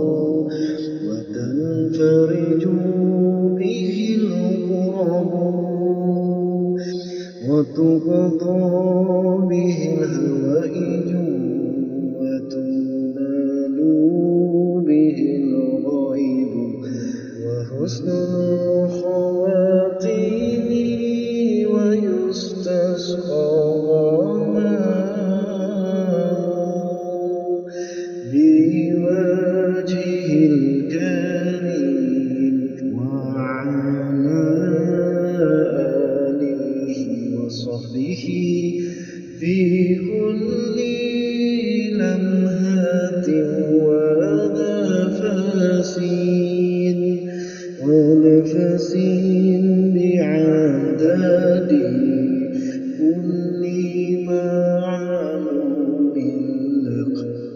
وتنفرج به الكرب وتقضى به الهوائج وتنال به الغائب وحسن الخواتيم ويستسقى بوجهه الكريم وعلى آله وصحبه في كل لمحة ونفس ونفس بعدد كل معلوم لك.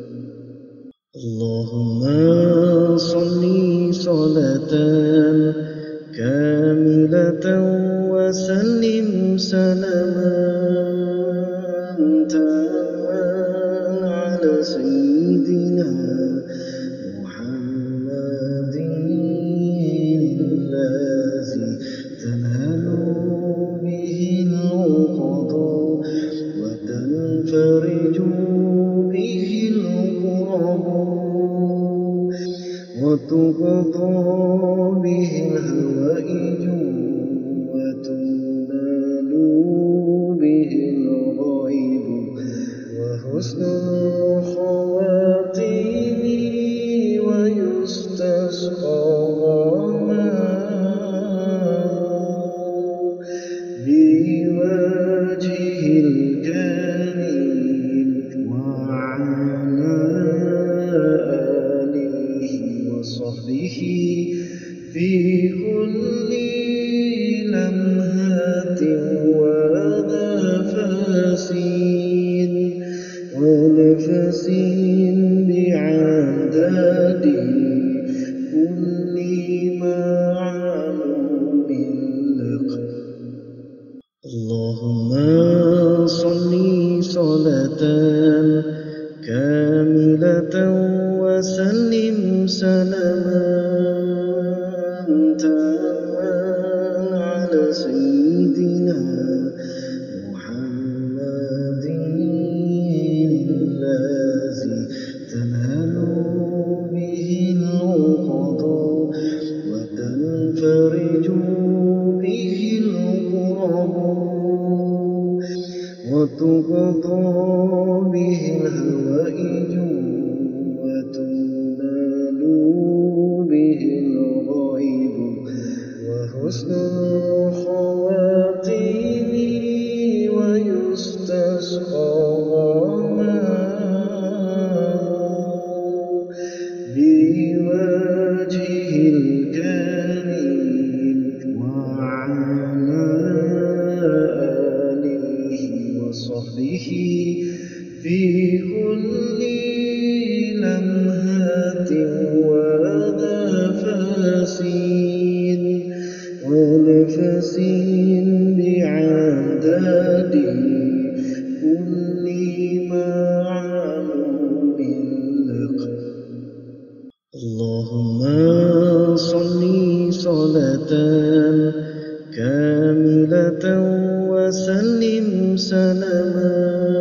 اللهم صل صلاة كاملة وسلم سلاما تاما على سيدنا محمد الذي تنال به العقد وتنفرج به الكرب وتقضى به الهوائج وتنال به الغائب وحسن الخواتيم ويستسقى بوجهه الكريم وعلى آله وصحبه في كل لمحة ونفس ونفس بعدد كل معلوم لك. اللهم صل صلاة كاملة وسلم سلاما تاما على سيدنا محمد الذي تنال به العقد وتنفرج به الكرب وتقضى به الهوائج وتنال به الغائب وحسن الخواتيم ويستسقى بوجهه الكريم وعلى آله وصحبه في كل لمحة ونفس ونفس بعدد كل معلوم لك. اللهم صل صلاة كاملة وسلم سلاما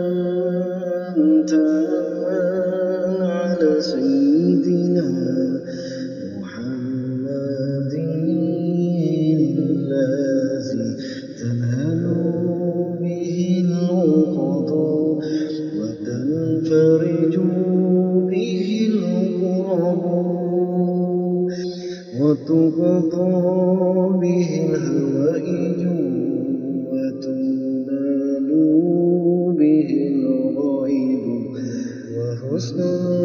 تاما على سيدنا محمد الذي تنال به العقد وتنفرج به الكرب وتقضى به الهوائج وتنال به الغائب وحسن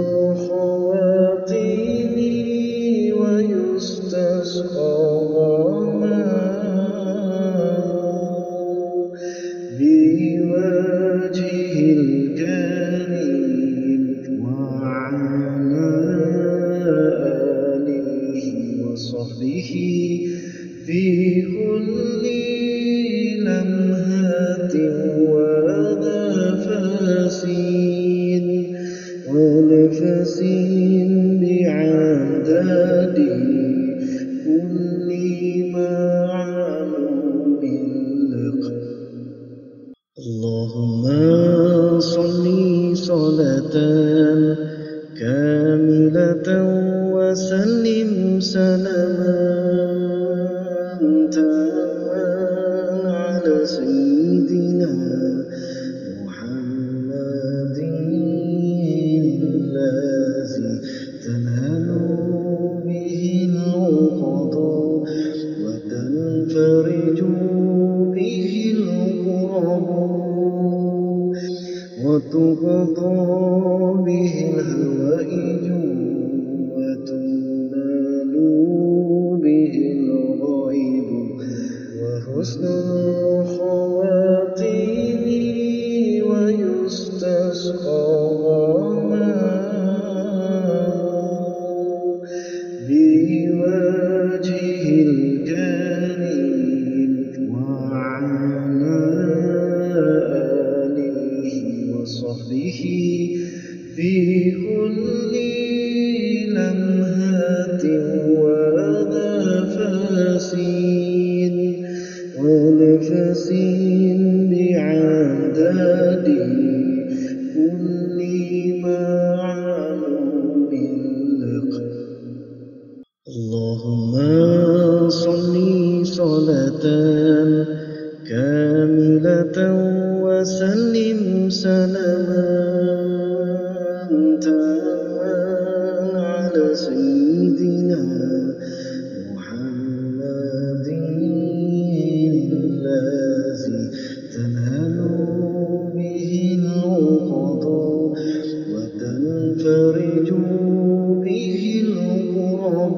الخواتيم ويستسقى بوجهه الكريم وعلى آله وصحبه في كل لمحة ونفس ونفس بعدد كل معلوم لك. اللهم صل صلاة كاملة وسلم سلاما تاما على سيدنا محمد الذي تنال به العقد وتنفرج به الكرب وتقضى به الهوائج وتنال به الغائب وحسن الخواتيم ويستسقى بوجه الكريم وعلى آله وصحبه في كل لمحة ونفس ونفس بعدد كل معلوم لك. اللهم صل صلاة كاملة وسلم سلاما تاما على سيدنا محمد الذي تنال به العقد وتنفرج به الكرب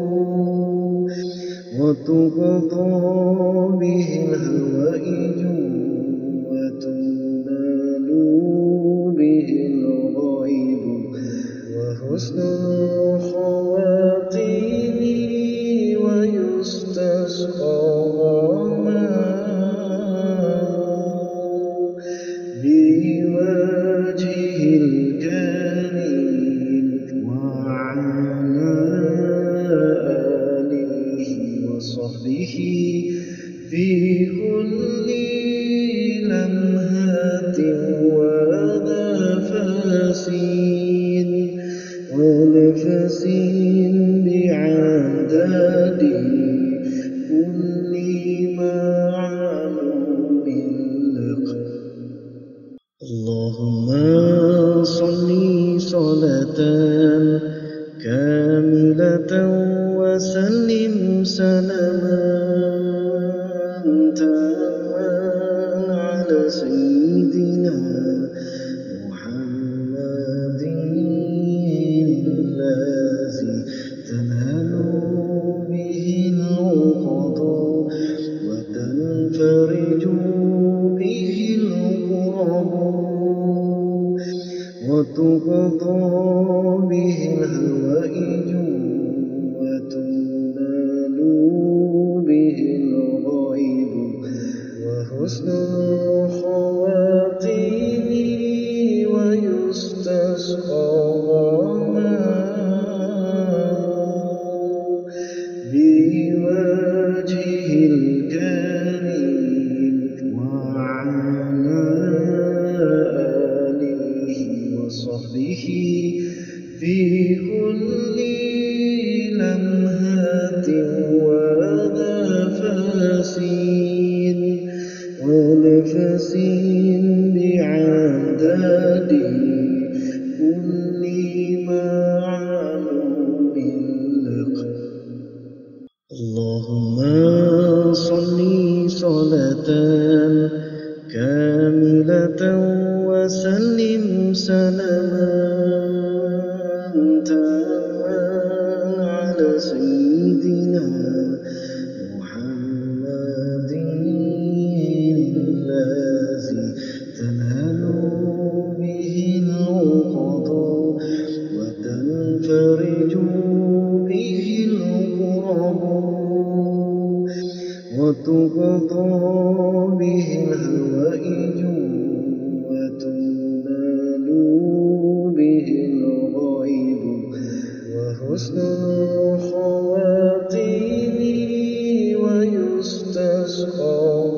وتقضى به الهوائج وتنال به الغائب وحسن الخواتيم ويستسقى بوجه الكريم وعلى آله وصحبه في كل لمحة ونفس ونفس بعدد كل معلوم لك. اللهم صل صلاة كاملة وسلم سلاما تاما على سيدنا محمد الذي تنال به العقد وتنفرج به الكرب وتقضى به الهوائج وتنال به الغائب وحسن الخواتيم ويستسقى بوجه الكريم وعلى آله وصحبه في كل لمحة ونفس ونفس بعدد كل معلوم لك. اللهم صل صلاة كاملة وسلم سلاما تاما على سيدنا محمد الذي تنال به العقد وتنفرج به الكرب وتقضى به الهوائج وتنال به الغائب وحسن الخواتيم ويستسقى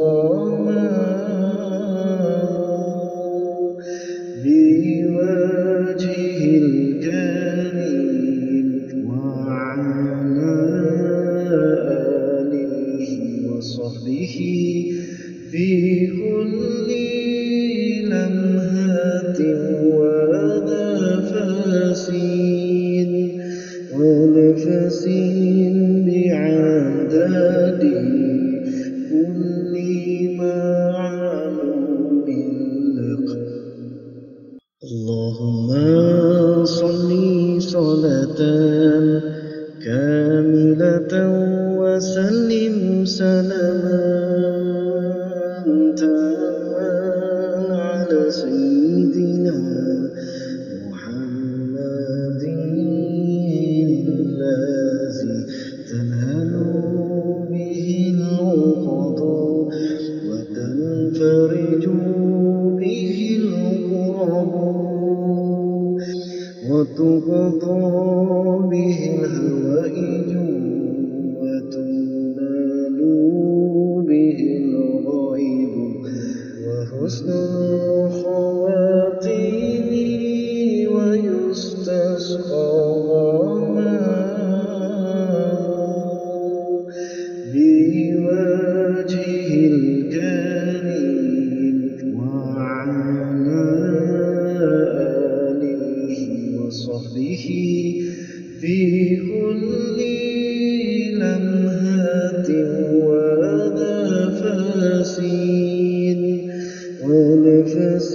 بوجهه الكريم وعلى آله وصحبه في كل لمحة ونفس ونفس بعدد كل معلوم لك. اللهم صل صلاة كاملة وسلم سلاما تاما على سيدنا محمد الذي تنال به العقد وتنفرج به الكرب وتقضى به الهوائج وتنال به الغائب وحسن الخواتيم ويستسقى بوجهه الكريم وعلى آله وصحبه في كل لمحة ونفس ونفس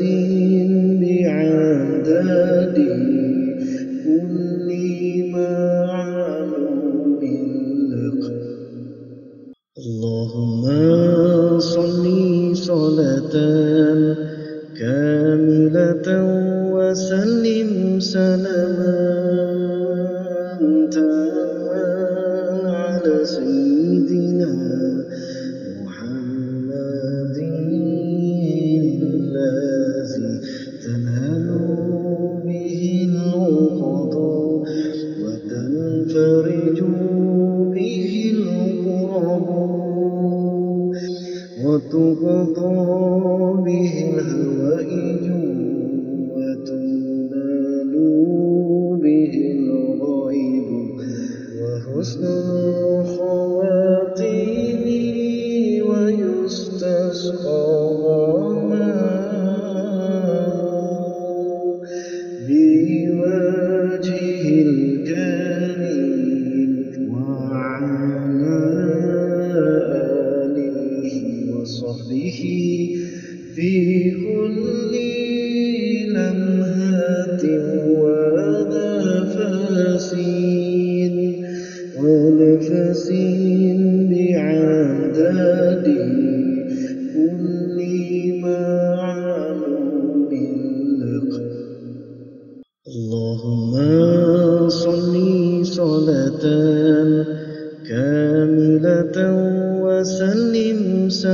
بعدد كل معلوم لك. اللهم صل صلاة كاملة وسلم سلاما تاما على سيدنا محمد الذي تنال به العقد وتنفرج به الكرب وتقضى به الهوائج وتنال به الغائب وحسن الخواتيم ويستسقى بوجهه الكريم وعلى آله وصحبه في كل لمحة ونفس ونفس بعدد كل. اللهم صل صلاة كاملة وسلم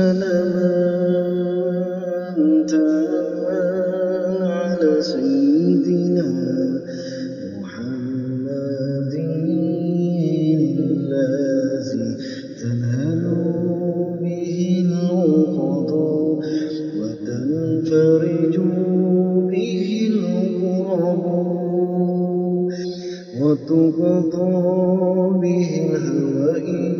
سلاما تاما على سيدنا محمد الذي تنال به العقد وتنفرج به الكرب وتقضى به الهوائج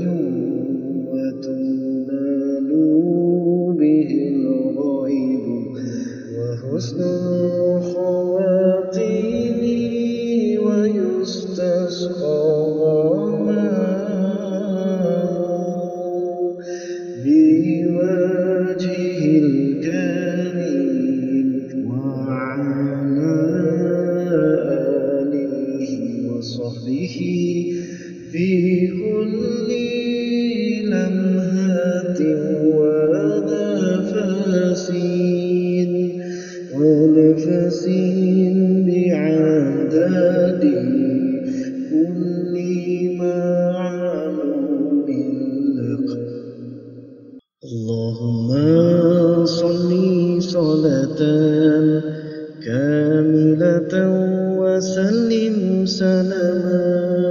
وتنال به الغائب وحسن الخواتيم ويستسقى بوجهه الكريم وعلى آله وصحبه في كل لمحة ونفس ونفس بعدد كل. معلوم لك. كاملة وسلم سلاما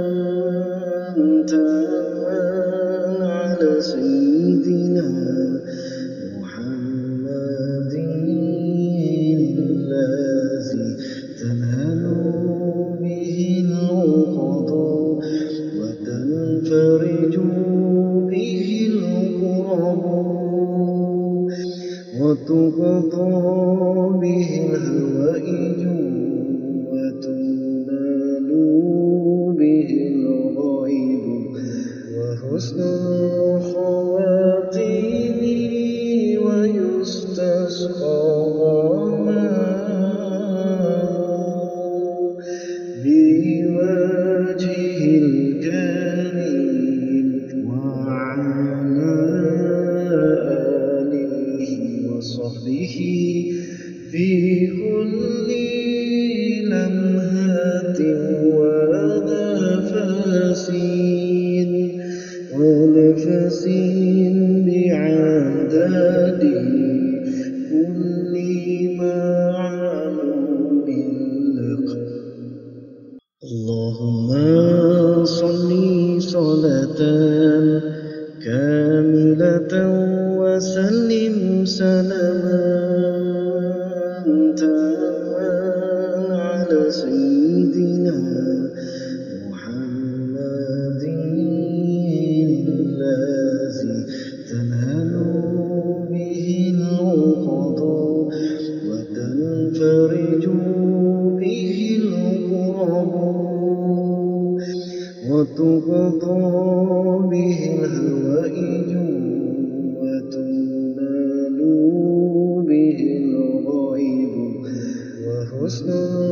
تاما على سيدنا محمد الذي تنال به العقد وتنفرج به الكرب وتقضى به الهوائج وتنال به الغائب وحسن الخواتيم ويستسقى بوجهه الكريم وعلى آله وصحبه في كل لمحة ونفس ونفس بعدد كل معلوم لك. اللهم صل صلاة كاملة وسلم سلاما تاما على سيدنا محمد الذي تنال به العقد وتنفرج به الكرب وتقضى به الهوائج وتنال به الغائب وحسن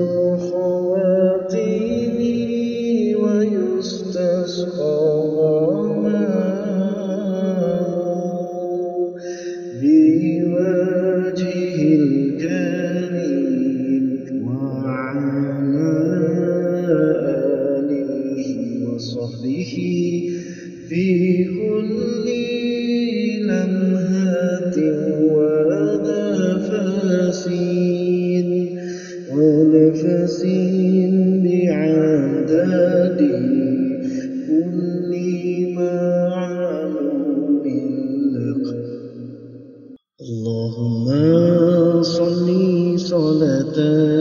الخواتيم ويستسقى بوجهه الكريم وعلى آله وصحبه في كل لمحة ونفس ونفس بعدد كل معلوم لك. اللهم صل صلاة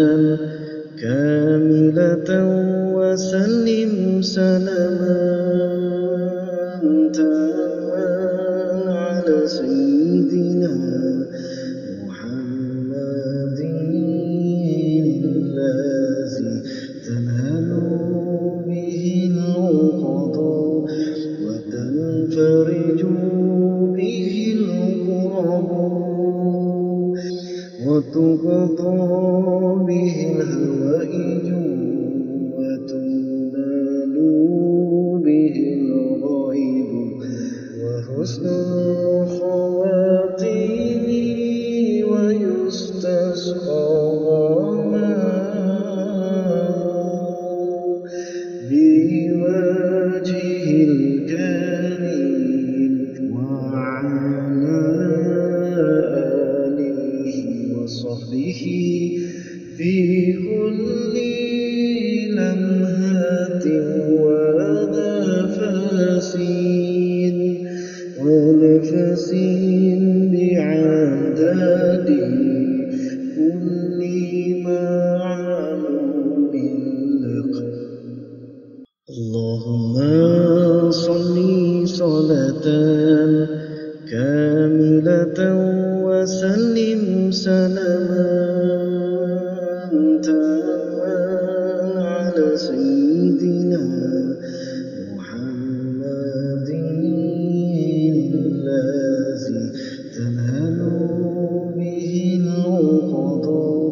كاملة وسلم سلاما تاما على سيدنا محمد الذي تنال به العقد وتنفرج به الكرب وتقضى به الهوائج وتنال به الغائب وحسن الخواتيم ويستسقى بوجهه الكريم وعلى آله وصحبه في كل لمحة ونفس ونفس بعدد كل معلوم لك. اللهم صل صلاة كاملة وسلم سلاما تاما على سيدنا محمد الذي تنال به العقد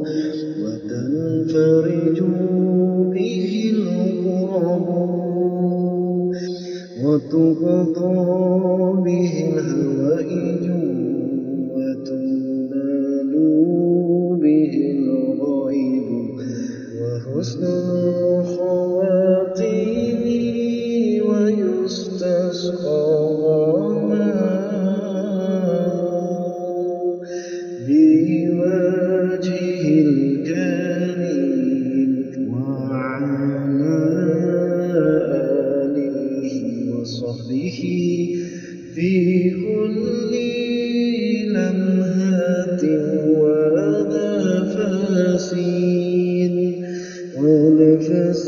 وتنفرج به الكرب وتقضى به الهوائج وتنال به الغائب وحسن الخواتيم ويستسقى بوجهه وصحبه في كل لمحة ونفس ونفس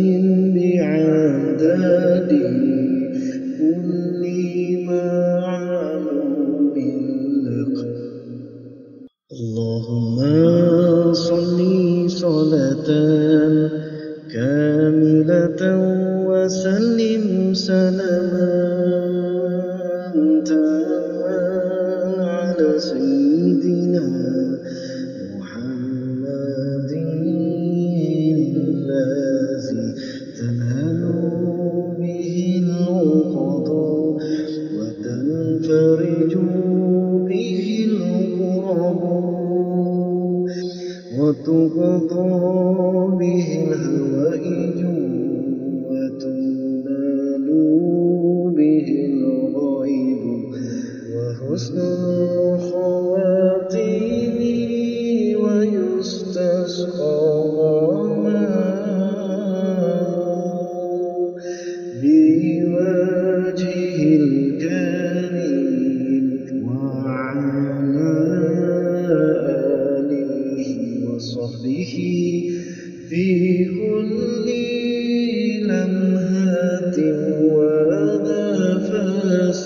بعدد كل معلوم لك. اللهم صل صلاة كاملة وسلم سلاما تاما على سيدنا محمد الذي تنال به العقد وتنفرج به الكرب وتقضى به الهوائج وتنال به الغائب وحسن الخواتيم ويستسقى بوجهه الكريم وعلى آله وصحبه في كل لمحة ونفس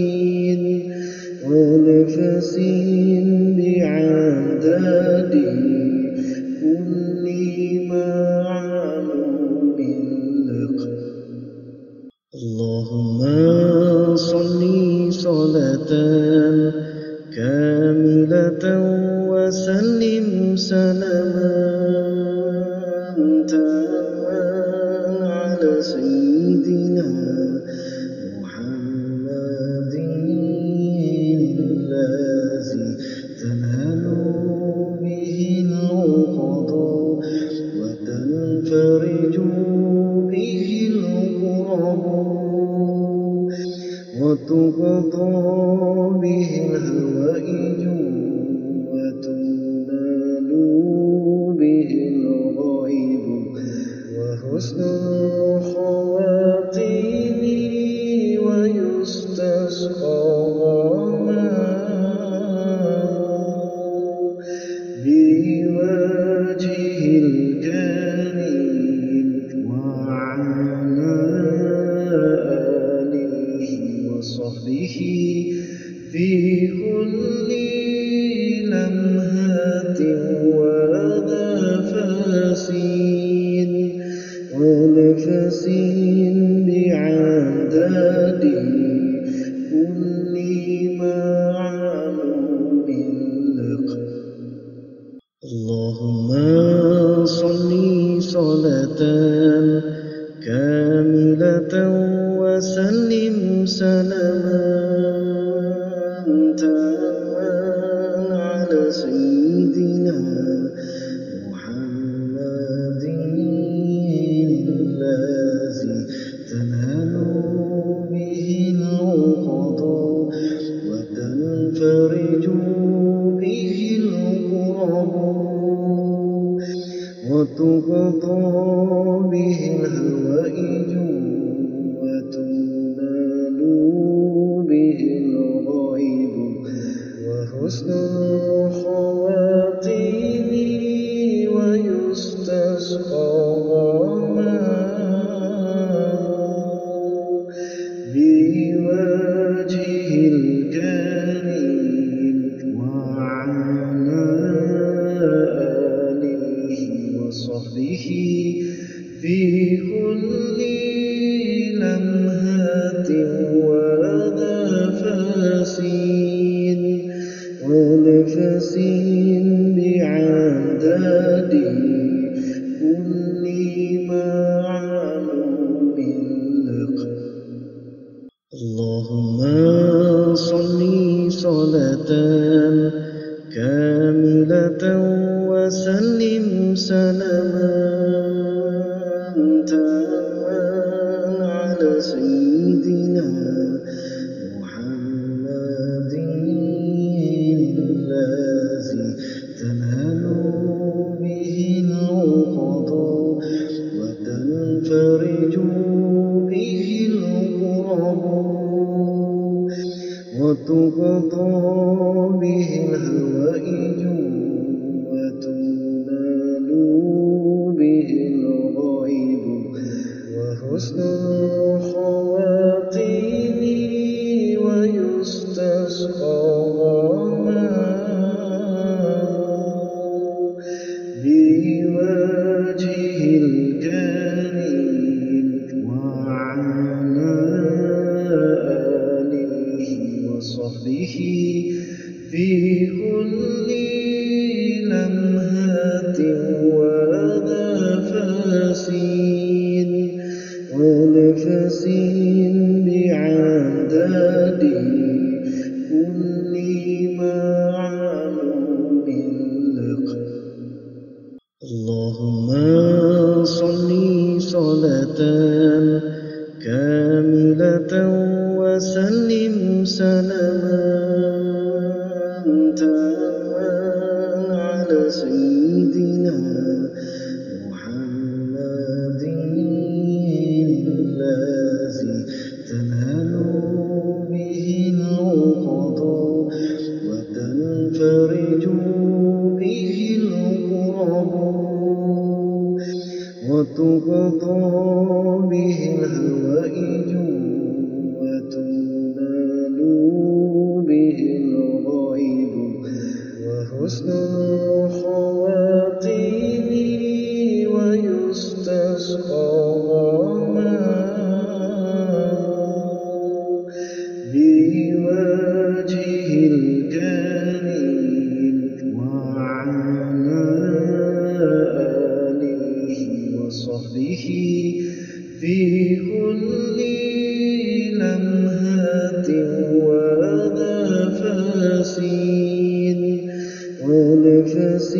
ونفس بعدد كل معلوم لك. اللهم صل صلاة كاملة وسلم سلاما تاما على سيدنا محمد الذي تنال به العقد وتنفرج به الكرب وتقضى به الهوائج وتنال به الغائب وحسن الخواتيم ويستسقى بوجهه الكريم وعلى آله وصحبه في كل لمحة ونفس ونفس بعدد كل معلوم لك. اللهم صل صلاة كاملة وسلم سلاما تاما على سيدنا محمد الذي تنال به العقد وتنفرج به الكرب وتقضى به الهوائج وتنال به الغائب وحسن الخواتيم ويستسقى بوجهه الكريم وعلى آله وصحبه في كل لمحة ونفس ونفس بعدد كل معلوم لك. اللهم صل صلاة كاملة وسلم سلاما تاما على سيدنا محمد الذي تنال به العقد وتنفرج به الكرب وتقضى به الهوائج وتنال به الغائب وحسن الخواتيم ويستسقى بوجهه الكريم وعلى آله وصحبه في كل لمحة ونفس ونفس بعدد كل معلوم لك. اللهم صل صلاة كاملة وسلم سلاما تاما على سيدنا محمد الذي تنال به العقد وتنفرج به الكرب وتقضى به الهوائج وتنال به الغائب وحسن الخواتيم ويستسقى بوجهه الكريم وعلى آله وصحبه في كل لمحة ونفس ونفس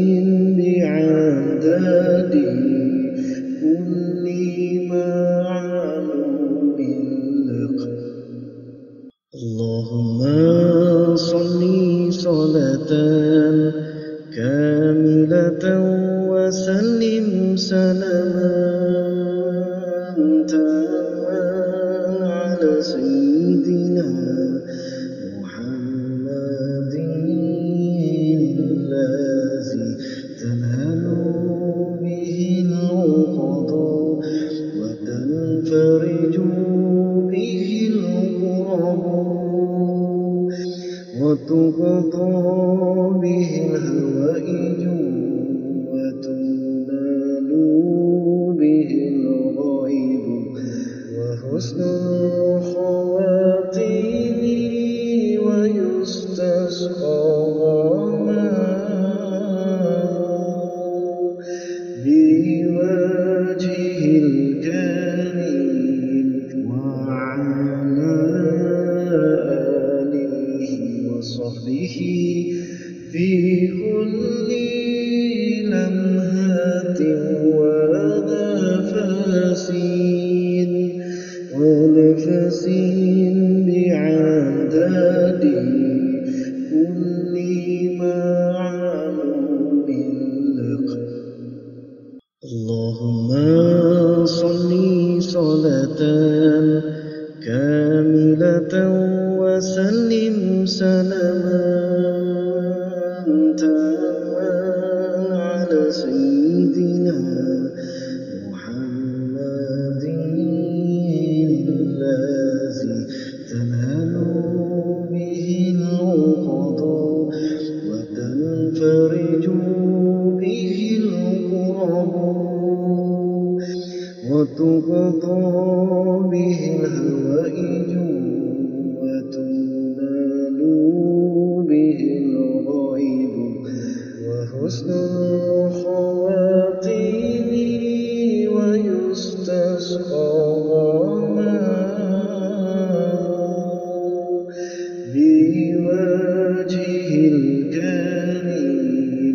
بعدد كل معلوم لك. اللهم صل صلاة كاملة وسلم سلاما تاما على سيدنا محمد الذي تنال به العقد وتنفرج به الكرب وتقضى به الهوائج وتنال به الغائب وحسن الخواتيم ويستسقى بوجهه الكريم وعلى آله وصحبه في كل لمحة ونفس ونفس بعدد كل معلوم لك. اللهم صل صلاة كاملة وسلم سلاما تاما على سيدنا محمد الذي تنال به العقد وتنفرج به الكرب وتقضى به الهوائج وتنال به الغائب وحسن الخواتيم ويستسقى بوجهه الكريم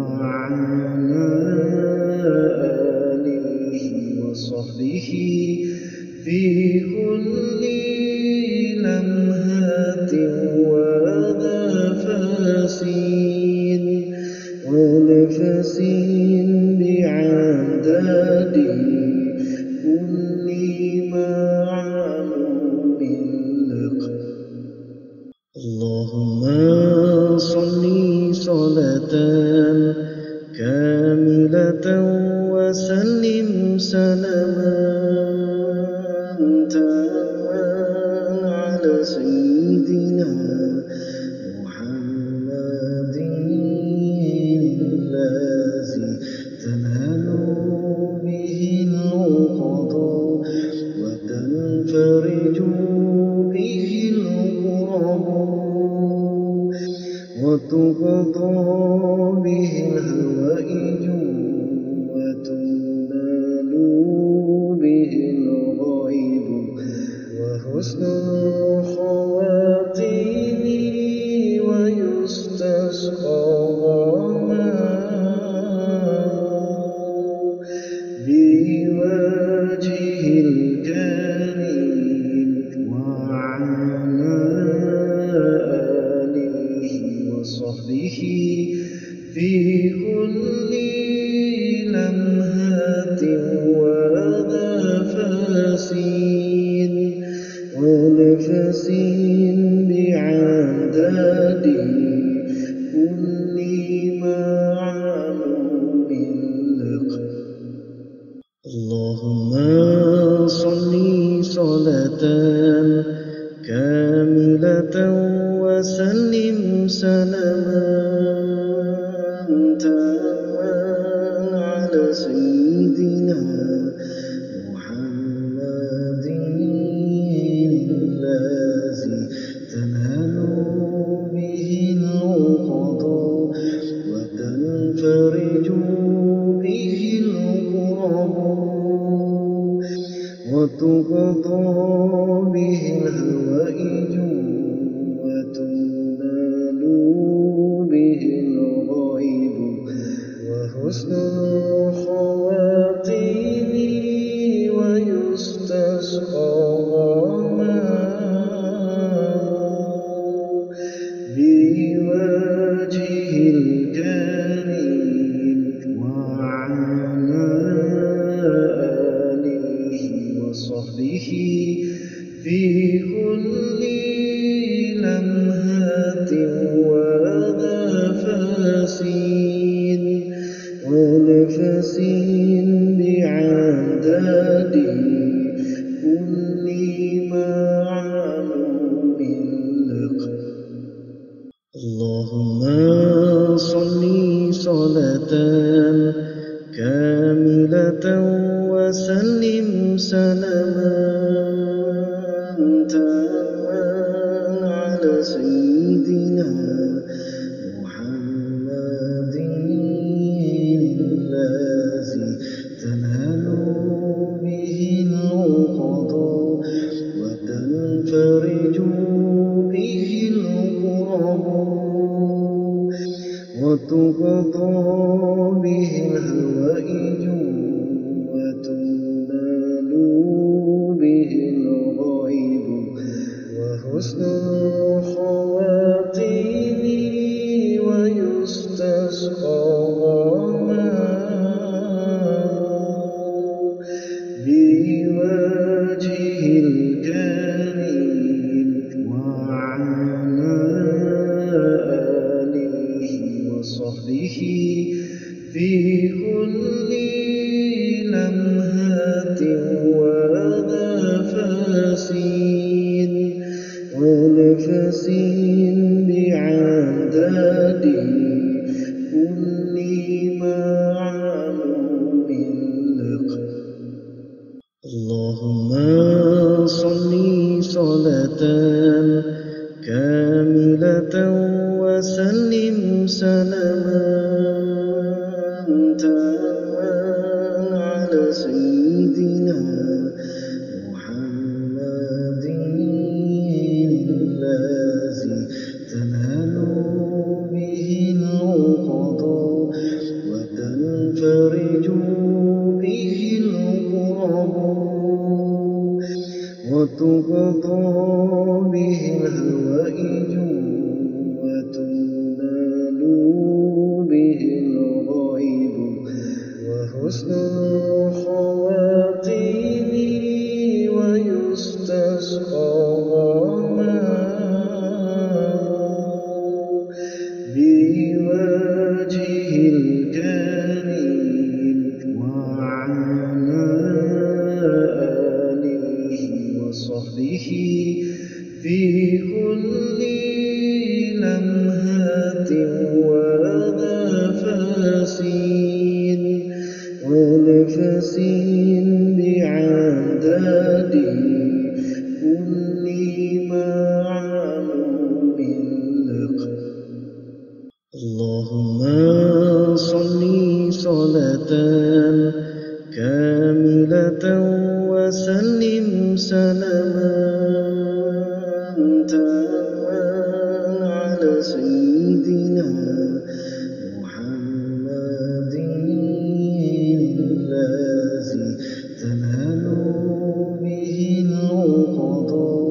وعلى آله وصحبه على سيدنا محمد الذي تنال به العقد وتنفرج به الكرب وتقضى به الهوائج وتنال به الغائب وحسن الخواتيم ويستسقى بوجهه الكريم وعلى آله وصحبه في كل لمحة ونفس ونفس بعدد كل معلوم لك. اللهم صل صلاة كاملة وسلم سلاما تاما على سيدنا محمد الذي تنال به العقد وتنفرج به الكرب وتقضى به الهوائج وتنال به الغائب وحسن الخواتيم ويستسقى بوجهه الكريم وعلى آله وصحبه في كل لمحة ونفس ونفس بعدد كل معلوم لك. اللهم صل صلاة كاملة وسلم سلاما تاما على سيدنا محمد الذي تنال به العقد وتنفرج به الكرب وتقضى به الهوائج وتنال به الغائب وحسن الخواتيم ويستسقى بوجهه الكريم وعلى آله وصحبه في كل لمحة ونفس ونفس بعدد كل معلوم لك. اللهم صل صلاة كاملة وسلم سلاما تاما على سيدنا محمد الذي تنال به العقد وتنفرج به الكرب وتقضى به الهوائج وتنال به الغائب وحسن الخواتيم ويستسقى بوجهه الكريم وعلى آله وصحبه في كل لمحة ونفس ونفس بعدد كل معلوم لك. اللهم صل صلاة كاملة وسلم سلاما تاما على سيدنا محمد الذي تنال به العقد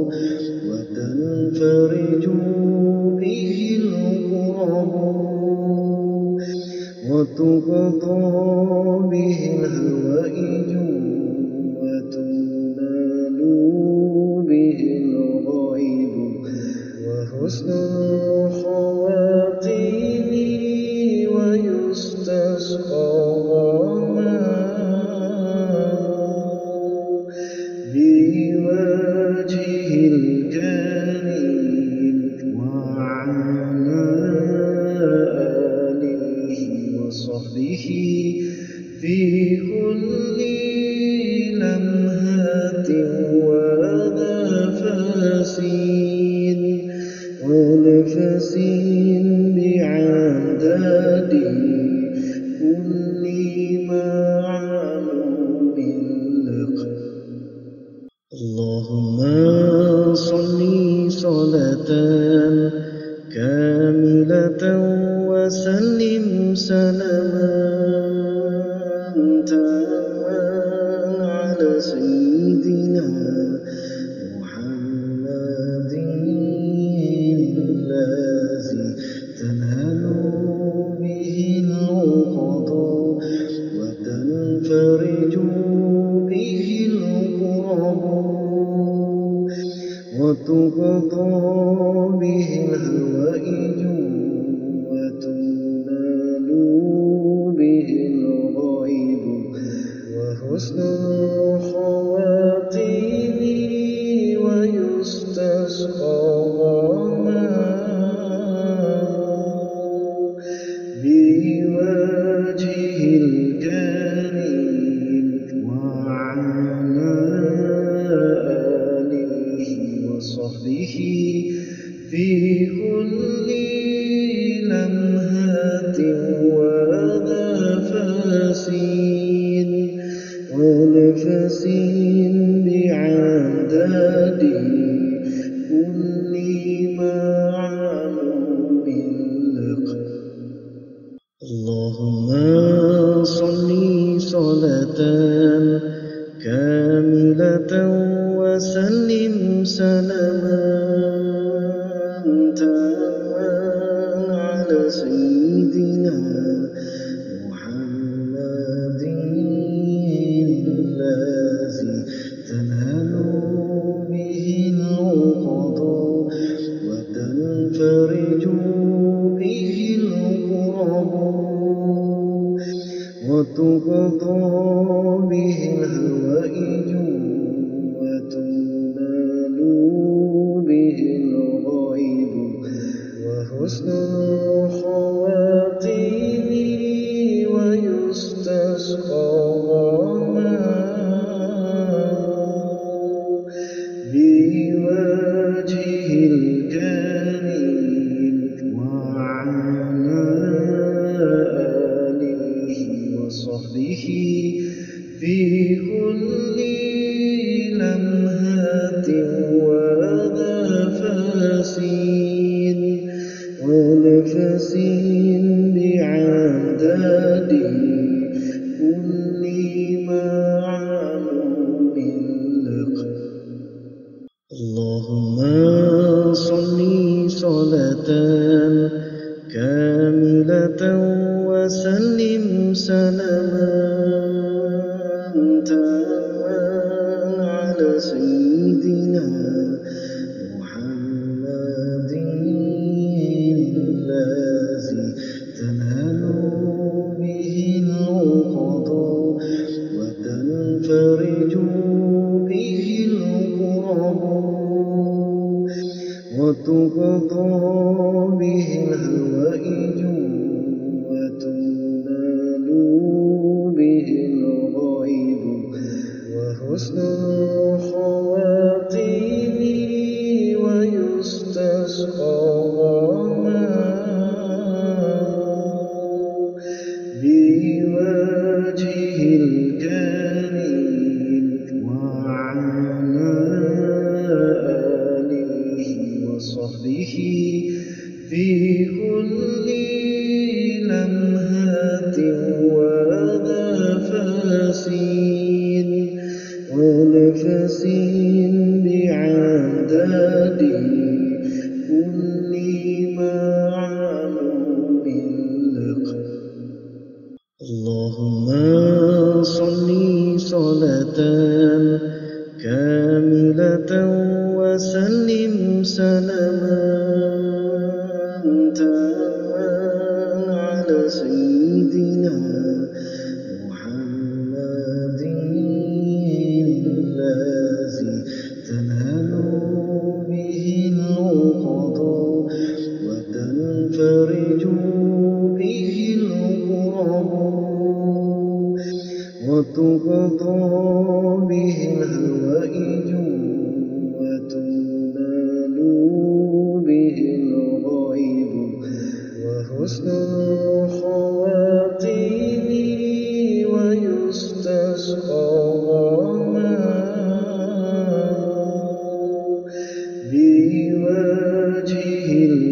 وتنفرج به الكرب وتقضى به الهوائج وتنال به الغيب وحسن الخواتيم ويستسقى بوجه الكريم وعلى آله وصحبه في كل لمحة ونفس ونفس بعدد كل معلوم لك. اللهم صل صلاة كاملة وسلم سلاما تاما على سيدنا محمد الذي تنال به العقد وتنفرج به الكرب وتقضى به الهوائج وتنال به الغيب وحسن الخواتيم ويستسقى بوجه الكريم وعلى آله وصحبه في كل لمحة ونفس ونفس بعدد كل معلوم لك. اللهم صل صلاة كاملة وسلم سلاما تاما على سيدنا محمد الذي تنال به العقد وتنفرج به الكرب وتقضى به الهوائج وتنال به الغيب وحسن الخواتيم ويستسقى بوجه الكريم وعلى آله وصحبه في كل لمحة ونفس ونفس بعدد كل معلوم لك. اللهم صل صلاة كاملة وسلم سلاما تاما على سيدنا محمد الذي تنال به العقد وتنفرج به الكرب وتقضى به الهوائج وتنال به الغائب وحسن الخواتيم ويستسقى بوجهه الكريم وعلى آله وصحبه في كل لمحة ونفس ونفس بعدد كل معلوم لك. اللهم صل صلاة كاملة وسلم سلاما تاما على سيدنا محمد الذي تنال به العقد وتنفرج به الكرب وتقضى به الهوائج وتنال به الغائب وحسن الخواتيم ويستسقى بوجهه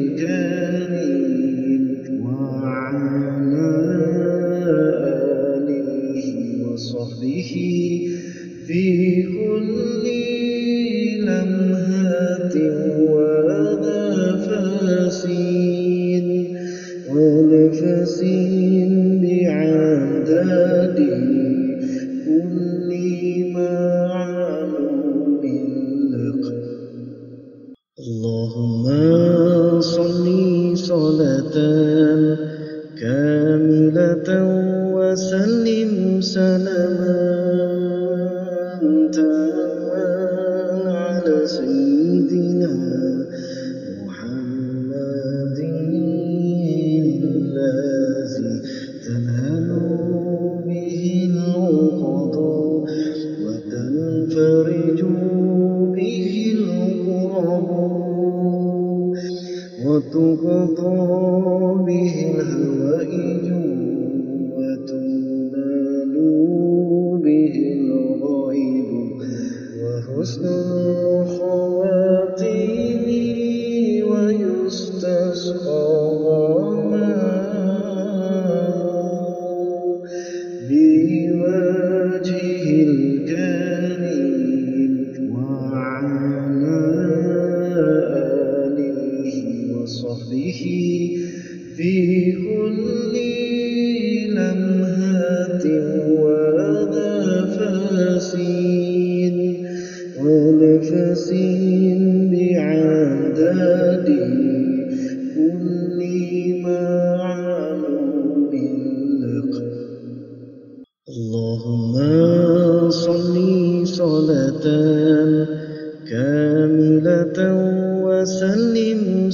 الكريم وعلى آله وصحبه في كل لمحة ونفس ونفس بعدد كل معلوم لك. اللهم صل صلاة كاملة وسلم سلاما تاما على سيدنا محمد الذي تنال به العقد وتنفرج به الكرب وتقضى به الهوائج وتنال به الغائب وحسن الخواتيم ويستسقى بوجهه الكريم وعلى آله وصحبه في كل لمحة ونفس ونفس بعدد كل. اللهم صل صلاة كاملة وسلم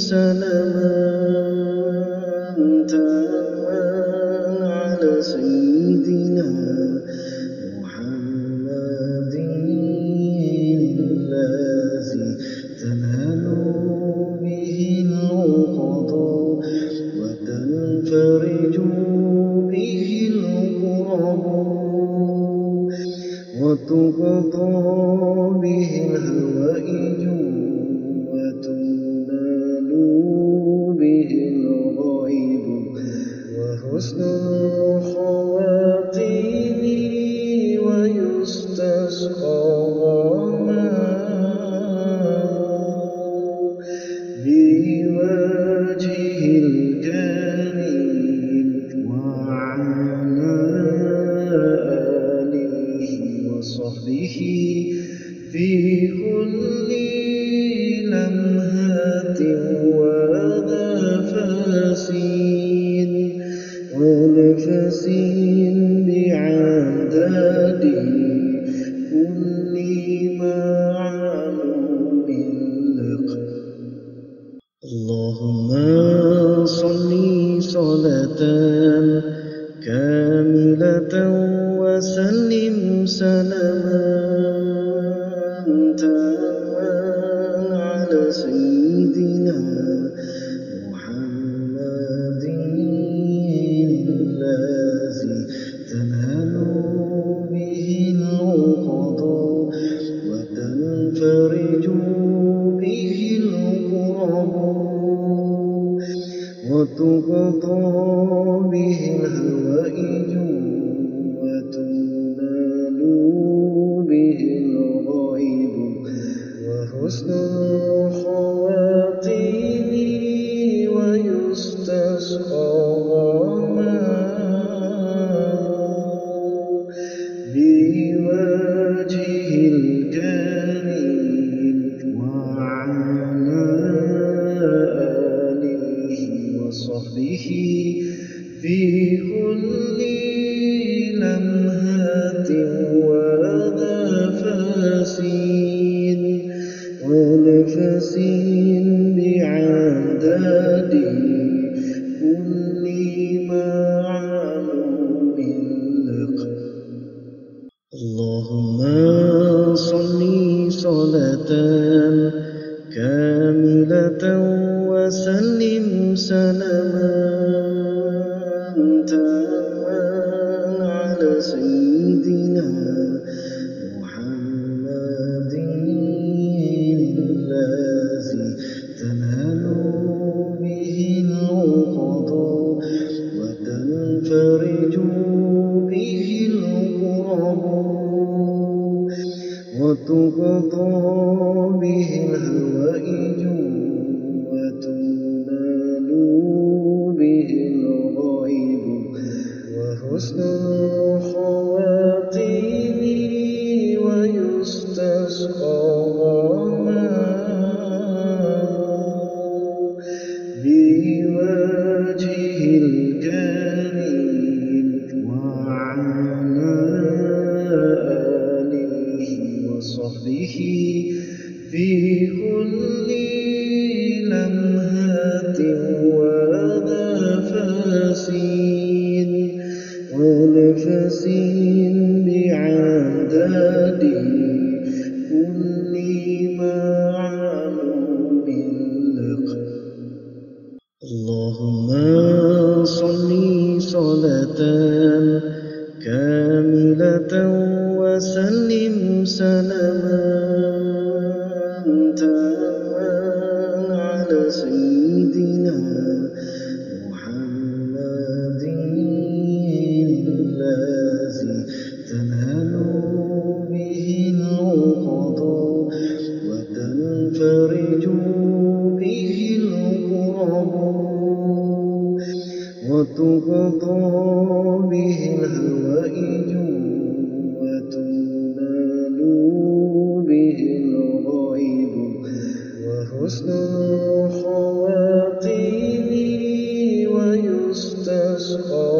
سلاما تاما على سيدنا محمد الذي تنال به العقد وتنفرج به الكرب وتقضى به الهوائج وتنال به الغائب وحسن الخواتيم ويستسقى بوجهه الكريم وعلى آله وصحبه في كل لمحة ونفس ونفس بعدد كل. كل ما علم لك. اللهم صل صلاة كاملة وسلم سلاما تاما على سيدنا محمد الذي تنال به العقد وتنفرج به الكرب وتقضى به الهوائج وتنال به الغائب وحسن الخواتيم ويستسقى بوجهه الكريم وعلى آله وصحبه في كل لمحة ونفس ونفس بعدد كل معلوم لك. كاملة وسلم سلاما تاما على سيدنا محمد الذي تنال به العقد وتنفرج به الكرب وتقضى به الهوائج وتنال به الغائب وحسن الخواتيم ويستسقى بوجهه الكريم وعلى آله وصحبه في كل لمحة ونفس ونفس بعدد كل معلوم لك. اللهم صل صلاة كاملة وسلم سلاما تاما على سيدنا محمد الذي تنال به العقد وتنفرج به الكرب وتقضى به الهوائج وتنال به الغائب وحسن الخواتيم ويستسقى بوجهه الكريم وعلى آله وصحبه في كل لمحة ونفس ونفس بعدد كل معلوم لك. اللهم صل صلاة كاملة وسلم سلاما تاما على سيدنا محمد الذي تنال به العقد وتنفرج به الكرب وتقضى به الهوائج وتنال به الغائب وحسن الخواتيم ويستسقى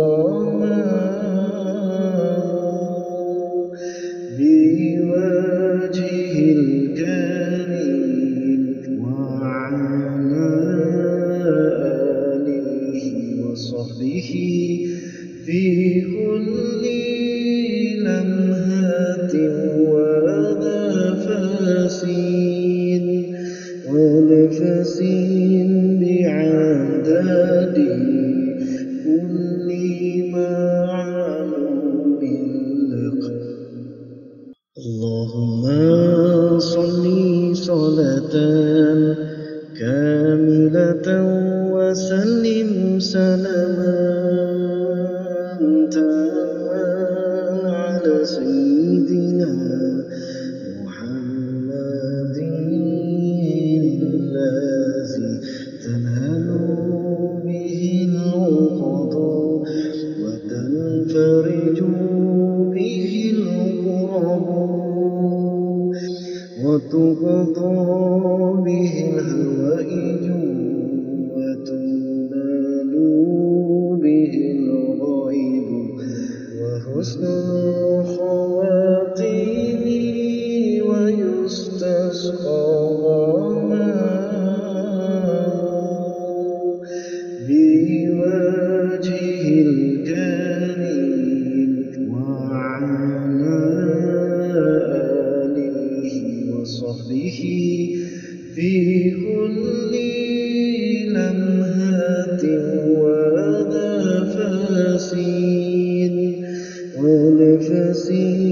بوجهه الكريم وعلى آله وصحبه في كل لمحة ونفس ونفس بعدد كل معلوم لك. اللهم صل صلاة كاملة وسلم سلاما تاما على سيدنا محمد الذي تنال به العقد وتنفرج به الكرب وتقضى به الهوائج وتنال به الغائب وحسن الخواتيم ويستسقى بوجهه في كل لمحة ونفس ونفس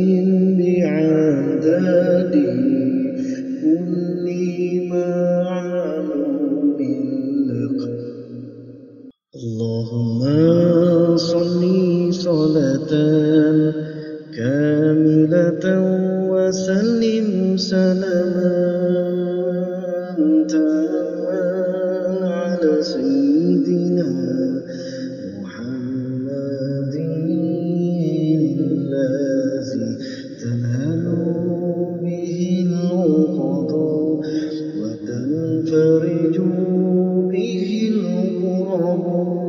بعدد كل معلوم لك. اللهم صل صلاة كاملة وسلم سلاما تاما على سيدنا محمد الذي تنال به العقد وتنفرج به الكرب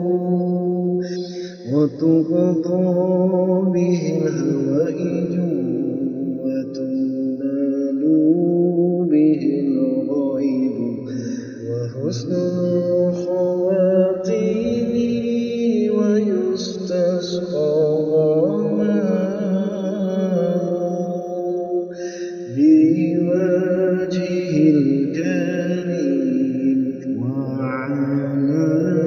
وتقضى به الهوائج وتنال به الغيب وحسن الخواتيم ويستسقى بوجهه الكريم وعلى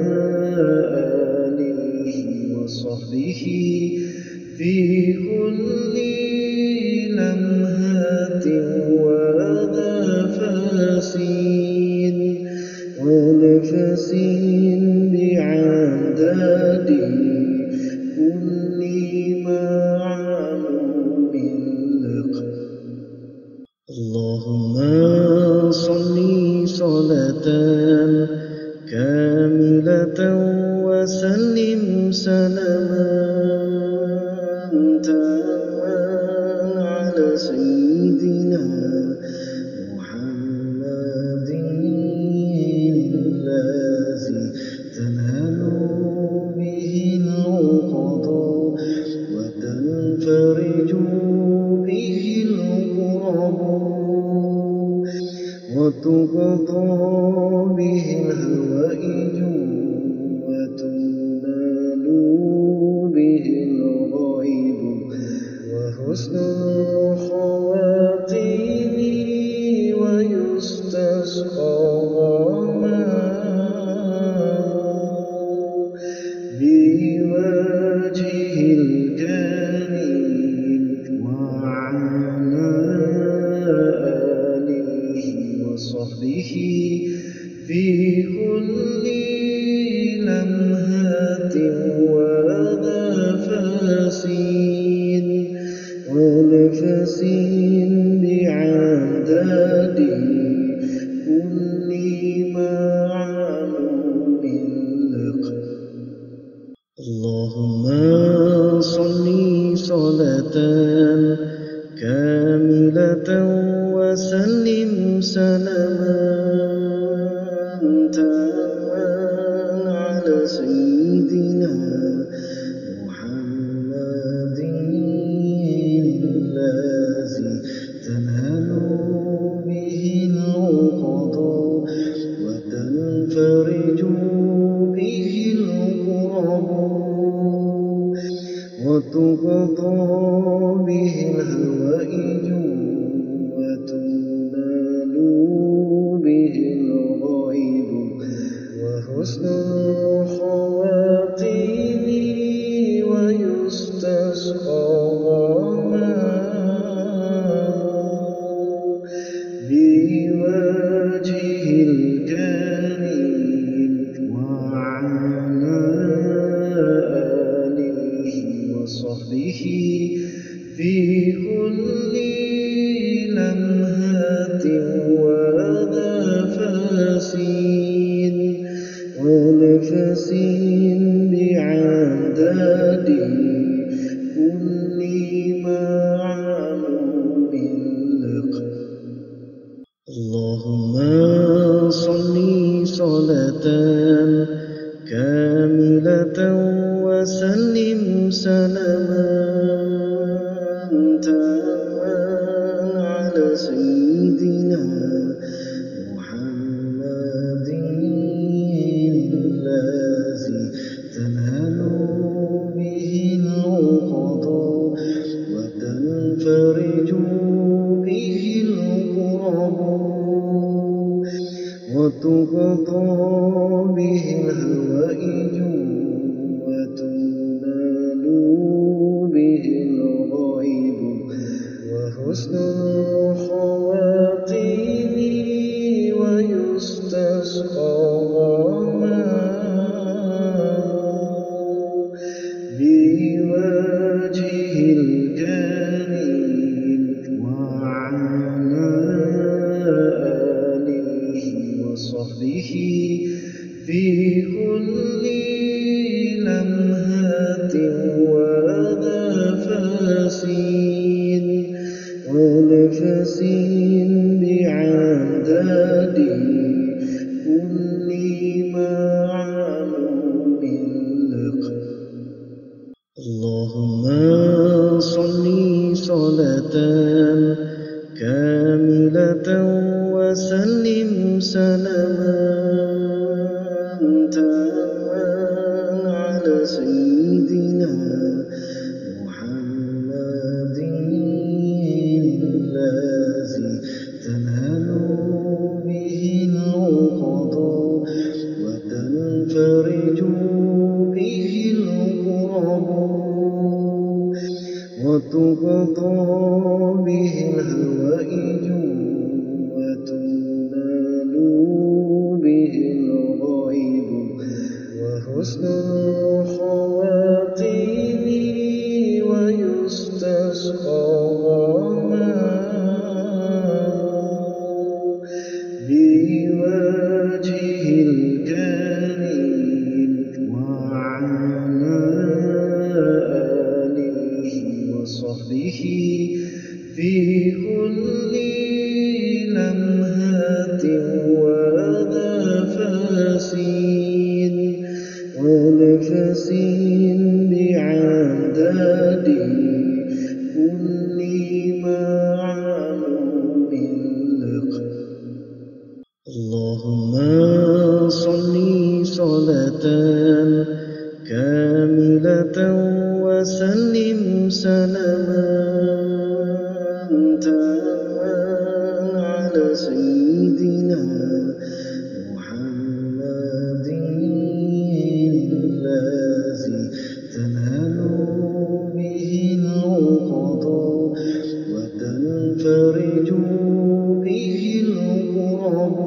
آله وصحبه في كل لمحة ونفس ونفس بعدد كل معلوم لك. اللهم صل صلاة كاملة وسلم سلاما تاما على سيدنا محمد الذي تنال به العقد وتنفرج به الكرب وتقضى به الهوائج وتنال به الغيب وحسن الخواتيم ويستسقى بوجهه الكريم وعلى آله وصحبه في كل لمحة ونفس ونفس بعدد كل معلوم لك. اللهم صل صلاة كاملة وسلم سلاما تاما على سيدنا محمد الذي تنال به العقد وتنفرج به الكرب وتقضى به الهوائج وتنال به الغيب وحسن الخواتيم ويستسقى بوجهه الكريم وعلى آله وصحبه في كل لمحة ونفس ونفس بعدد كل معلوم لك. اللهم صل صلاة كاملة وسلم سلاما تاما على سيدنا محمد الذي تنال به العقد وتنفرج به الكرب وتقضى به الهوائج وتنال به الغائب وحسن الخواتيم ويستسقى بوجهه الكريم وعلى آله وصحبه في كل لمحة ونفس ونفس بعدد كل معلوم لك. اللهم صل صلاة كاملة وسلم سلاما تاما على سيدنا محمد الذي تنال به العقد وتنفرج به الكرب وتقضى به الهوائج وتنال به الغائب وحسن الخواتيم ويستسقى بوجهه الكريم وعلى آله وصحبه في كل لمحة ونفس ونفس بعدد كل معلوم لك. اللهم صل صلاة كاملة وسلم سلاما تاما على سيدنا محمد الذي تنال به العقد وتنفرج به الكرب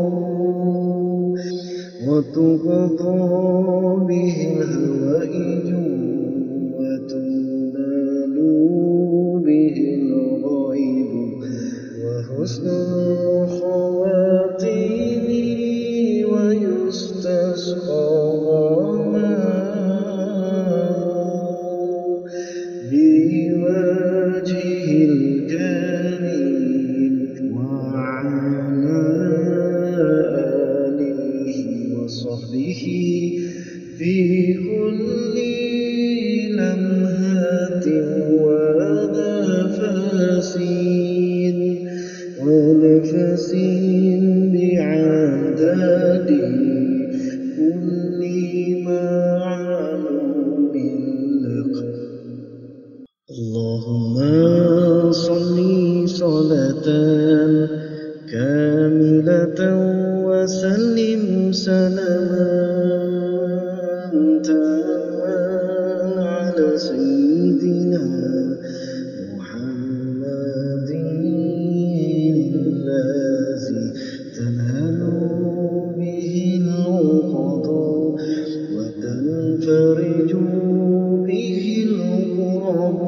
وتقضى به الهوائج وتنال به الغائب وحسن الخواتيم ويستسقى بوجهه الكريم وعلى آله وصحبه في كل لمحة ونفس ونفس بعدد كل معلوم لك. اللهم صل صلاة كاملة وسلم سلاما تاما على سيدنا محمد الذي تنال به العقد وتنفرج به الكرب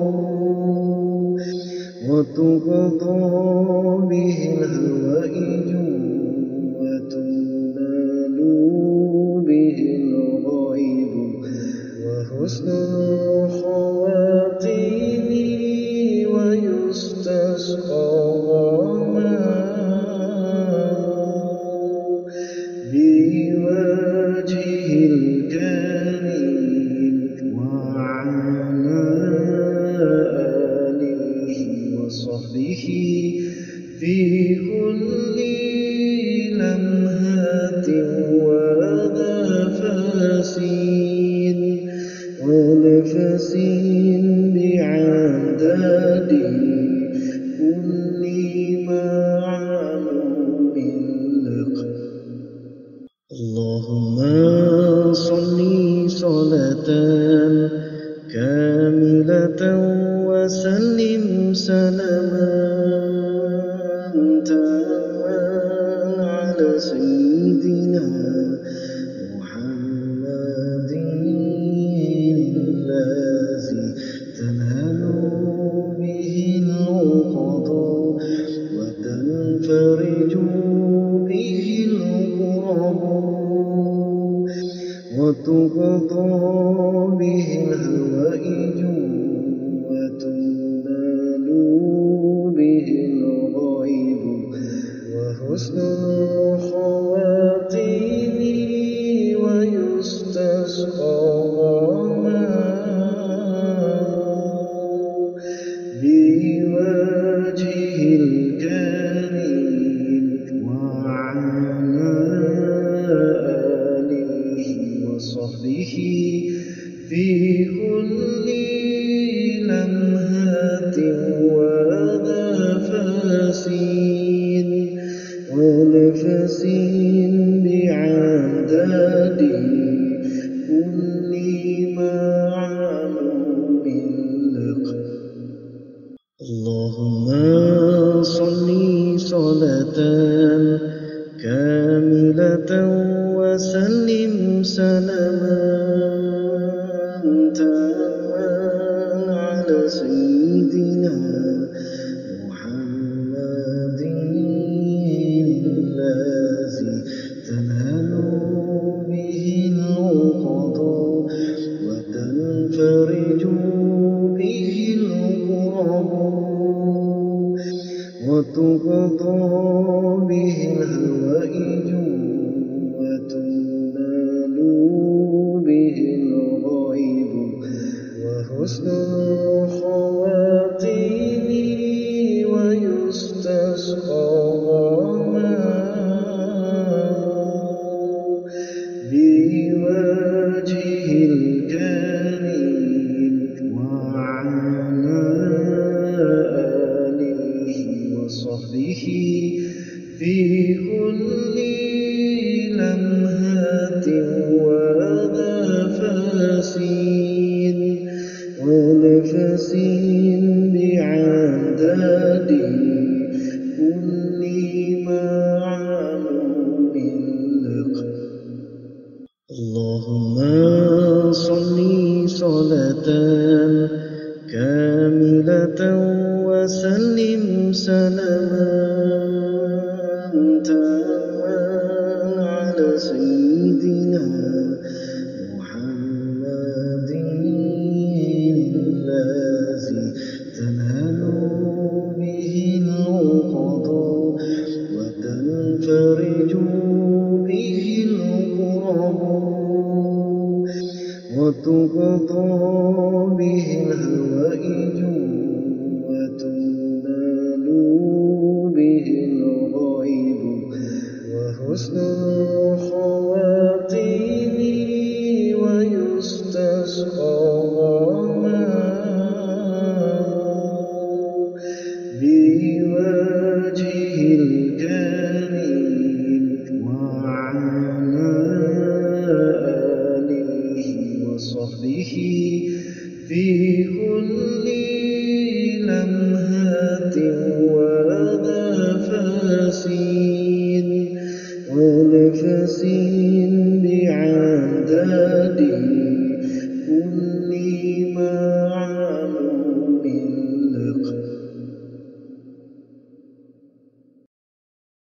وتقضى به الهوائج وتنال كاملة وسلم سلاما تاما على سيدنا محمد الذي تنال به العقد وتنفرج به الكرب وتقضى به الهوائج وتنال به الغائب وحسن الخواتيم ويستسقى بوجهه الكريم وعلى آله وصحبه في كل لمحة ونفس ونفس بعدد كل معلوم لك. اللهم صل صلاة كاملة وسلم سلاما تاما على سيدنا محمد الذي تنال به العقد وتنفرج به الكرب وتقضى به الهوائج وتنال به الغائب وحسن الخواتيم ويستسقى بوجهه الكريم وعلى آله وصحبه في كل لمحة ونفس ونفس بعدد كل معلوم لك. اللهم صل صلاة كاملة وسلم سلاما تاما على سيدنا محمد الذي تنال به العقد وتنفرج به الكرب وتقضى به الهوائج وتنال به الغائب وحسن الخواتيم ويستسقى بوجهه الكريم وعلى آله وصحبه في كل لمحة ونفس ونفس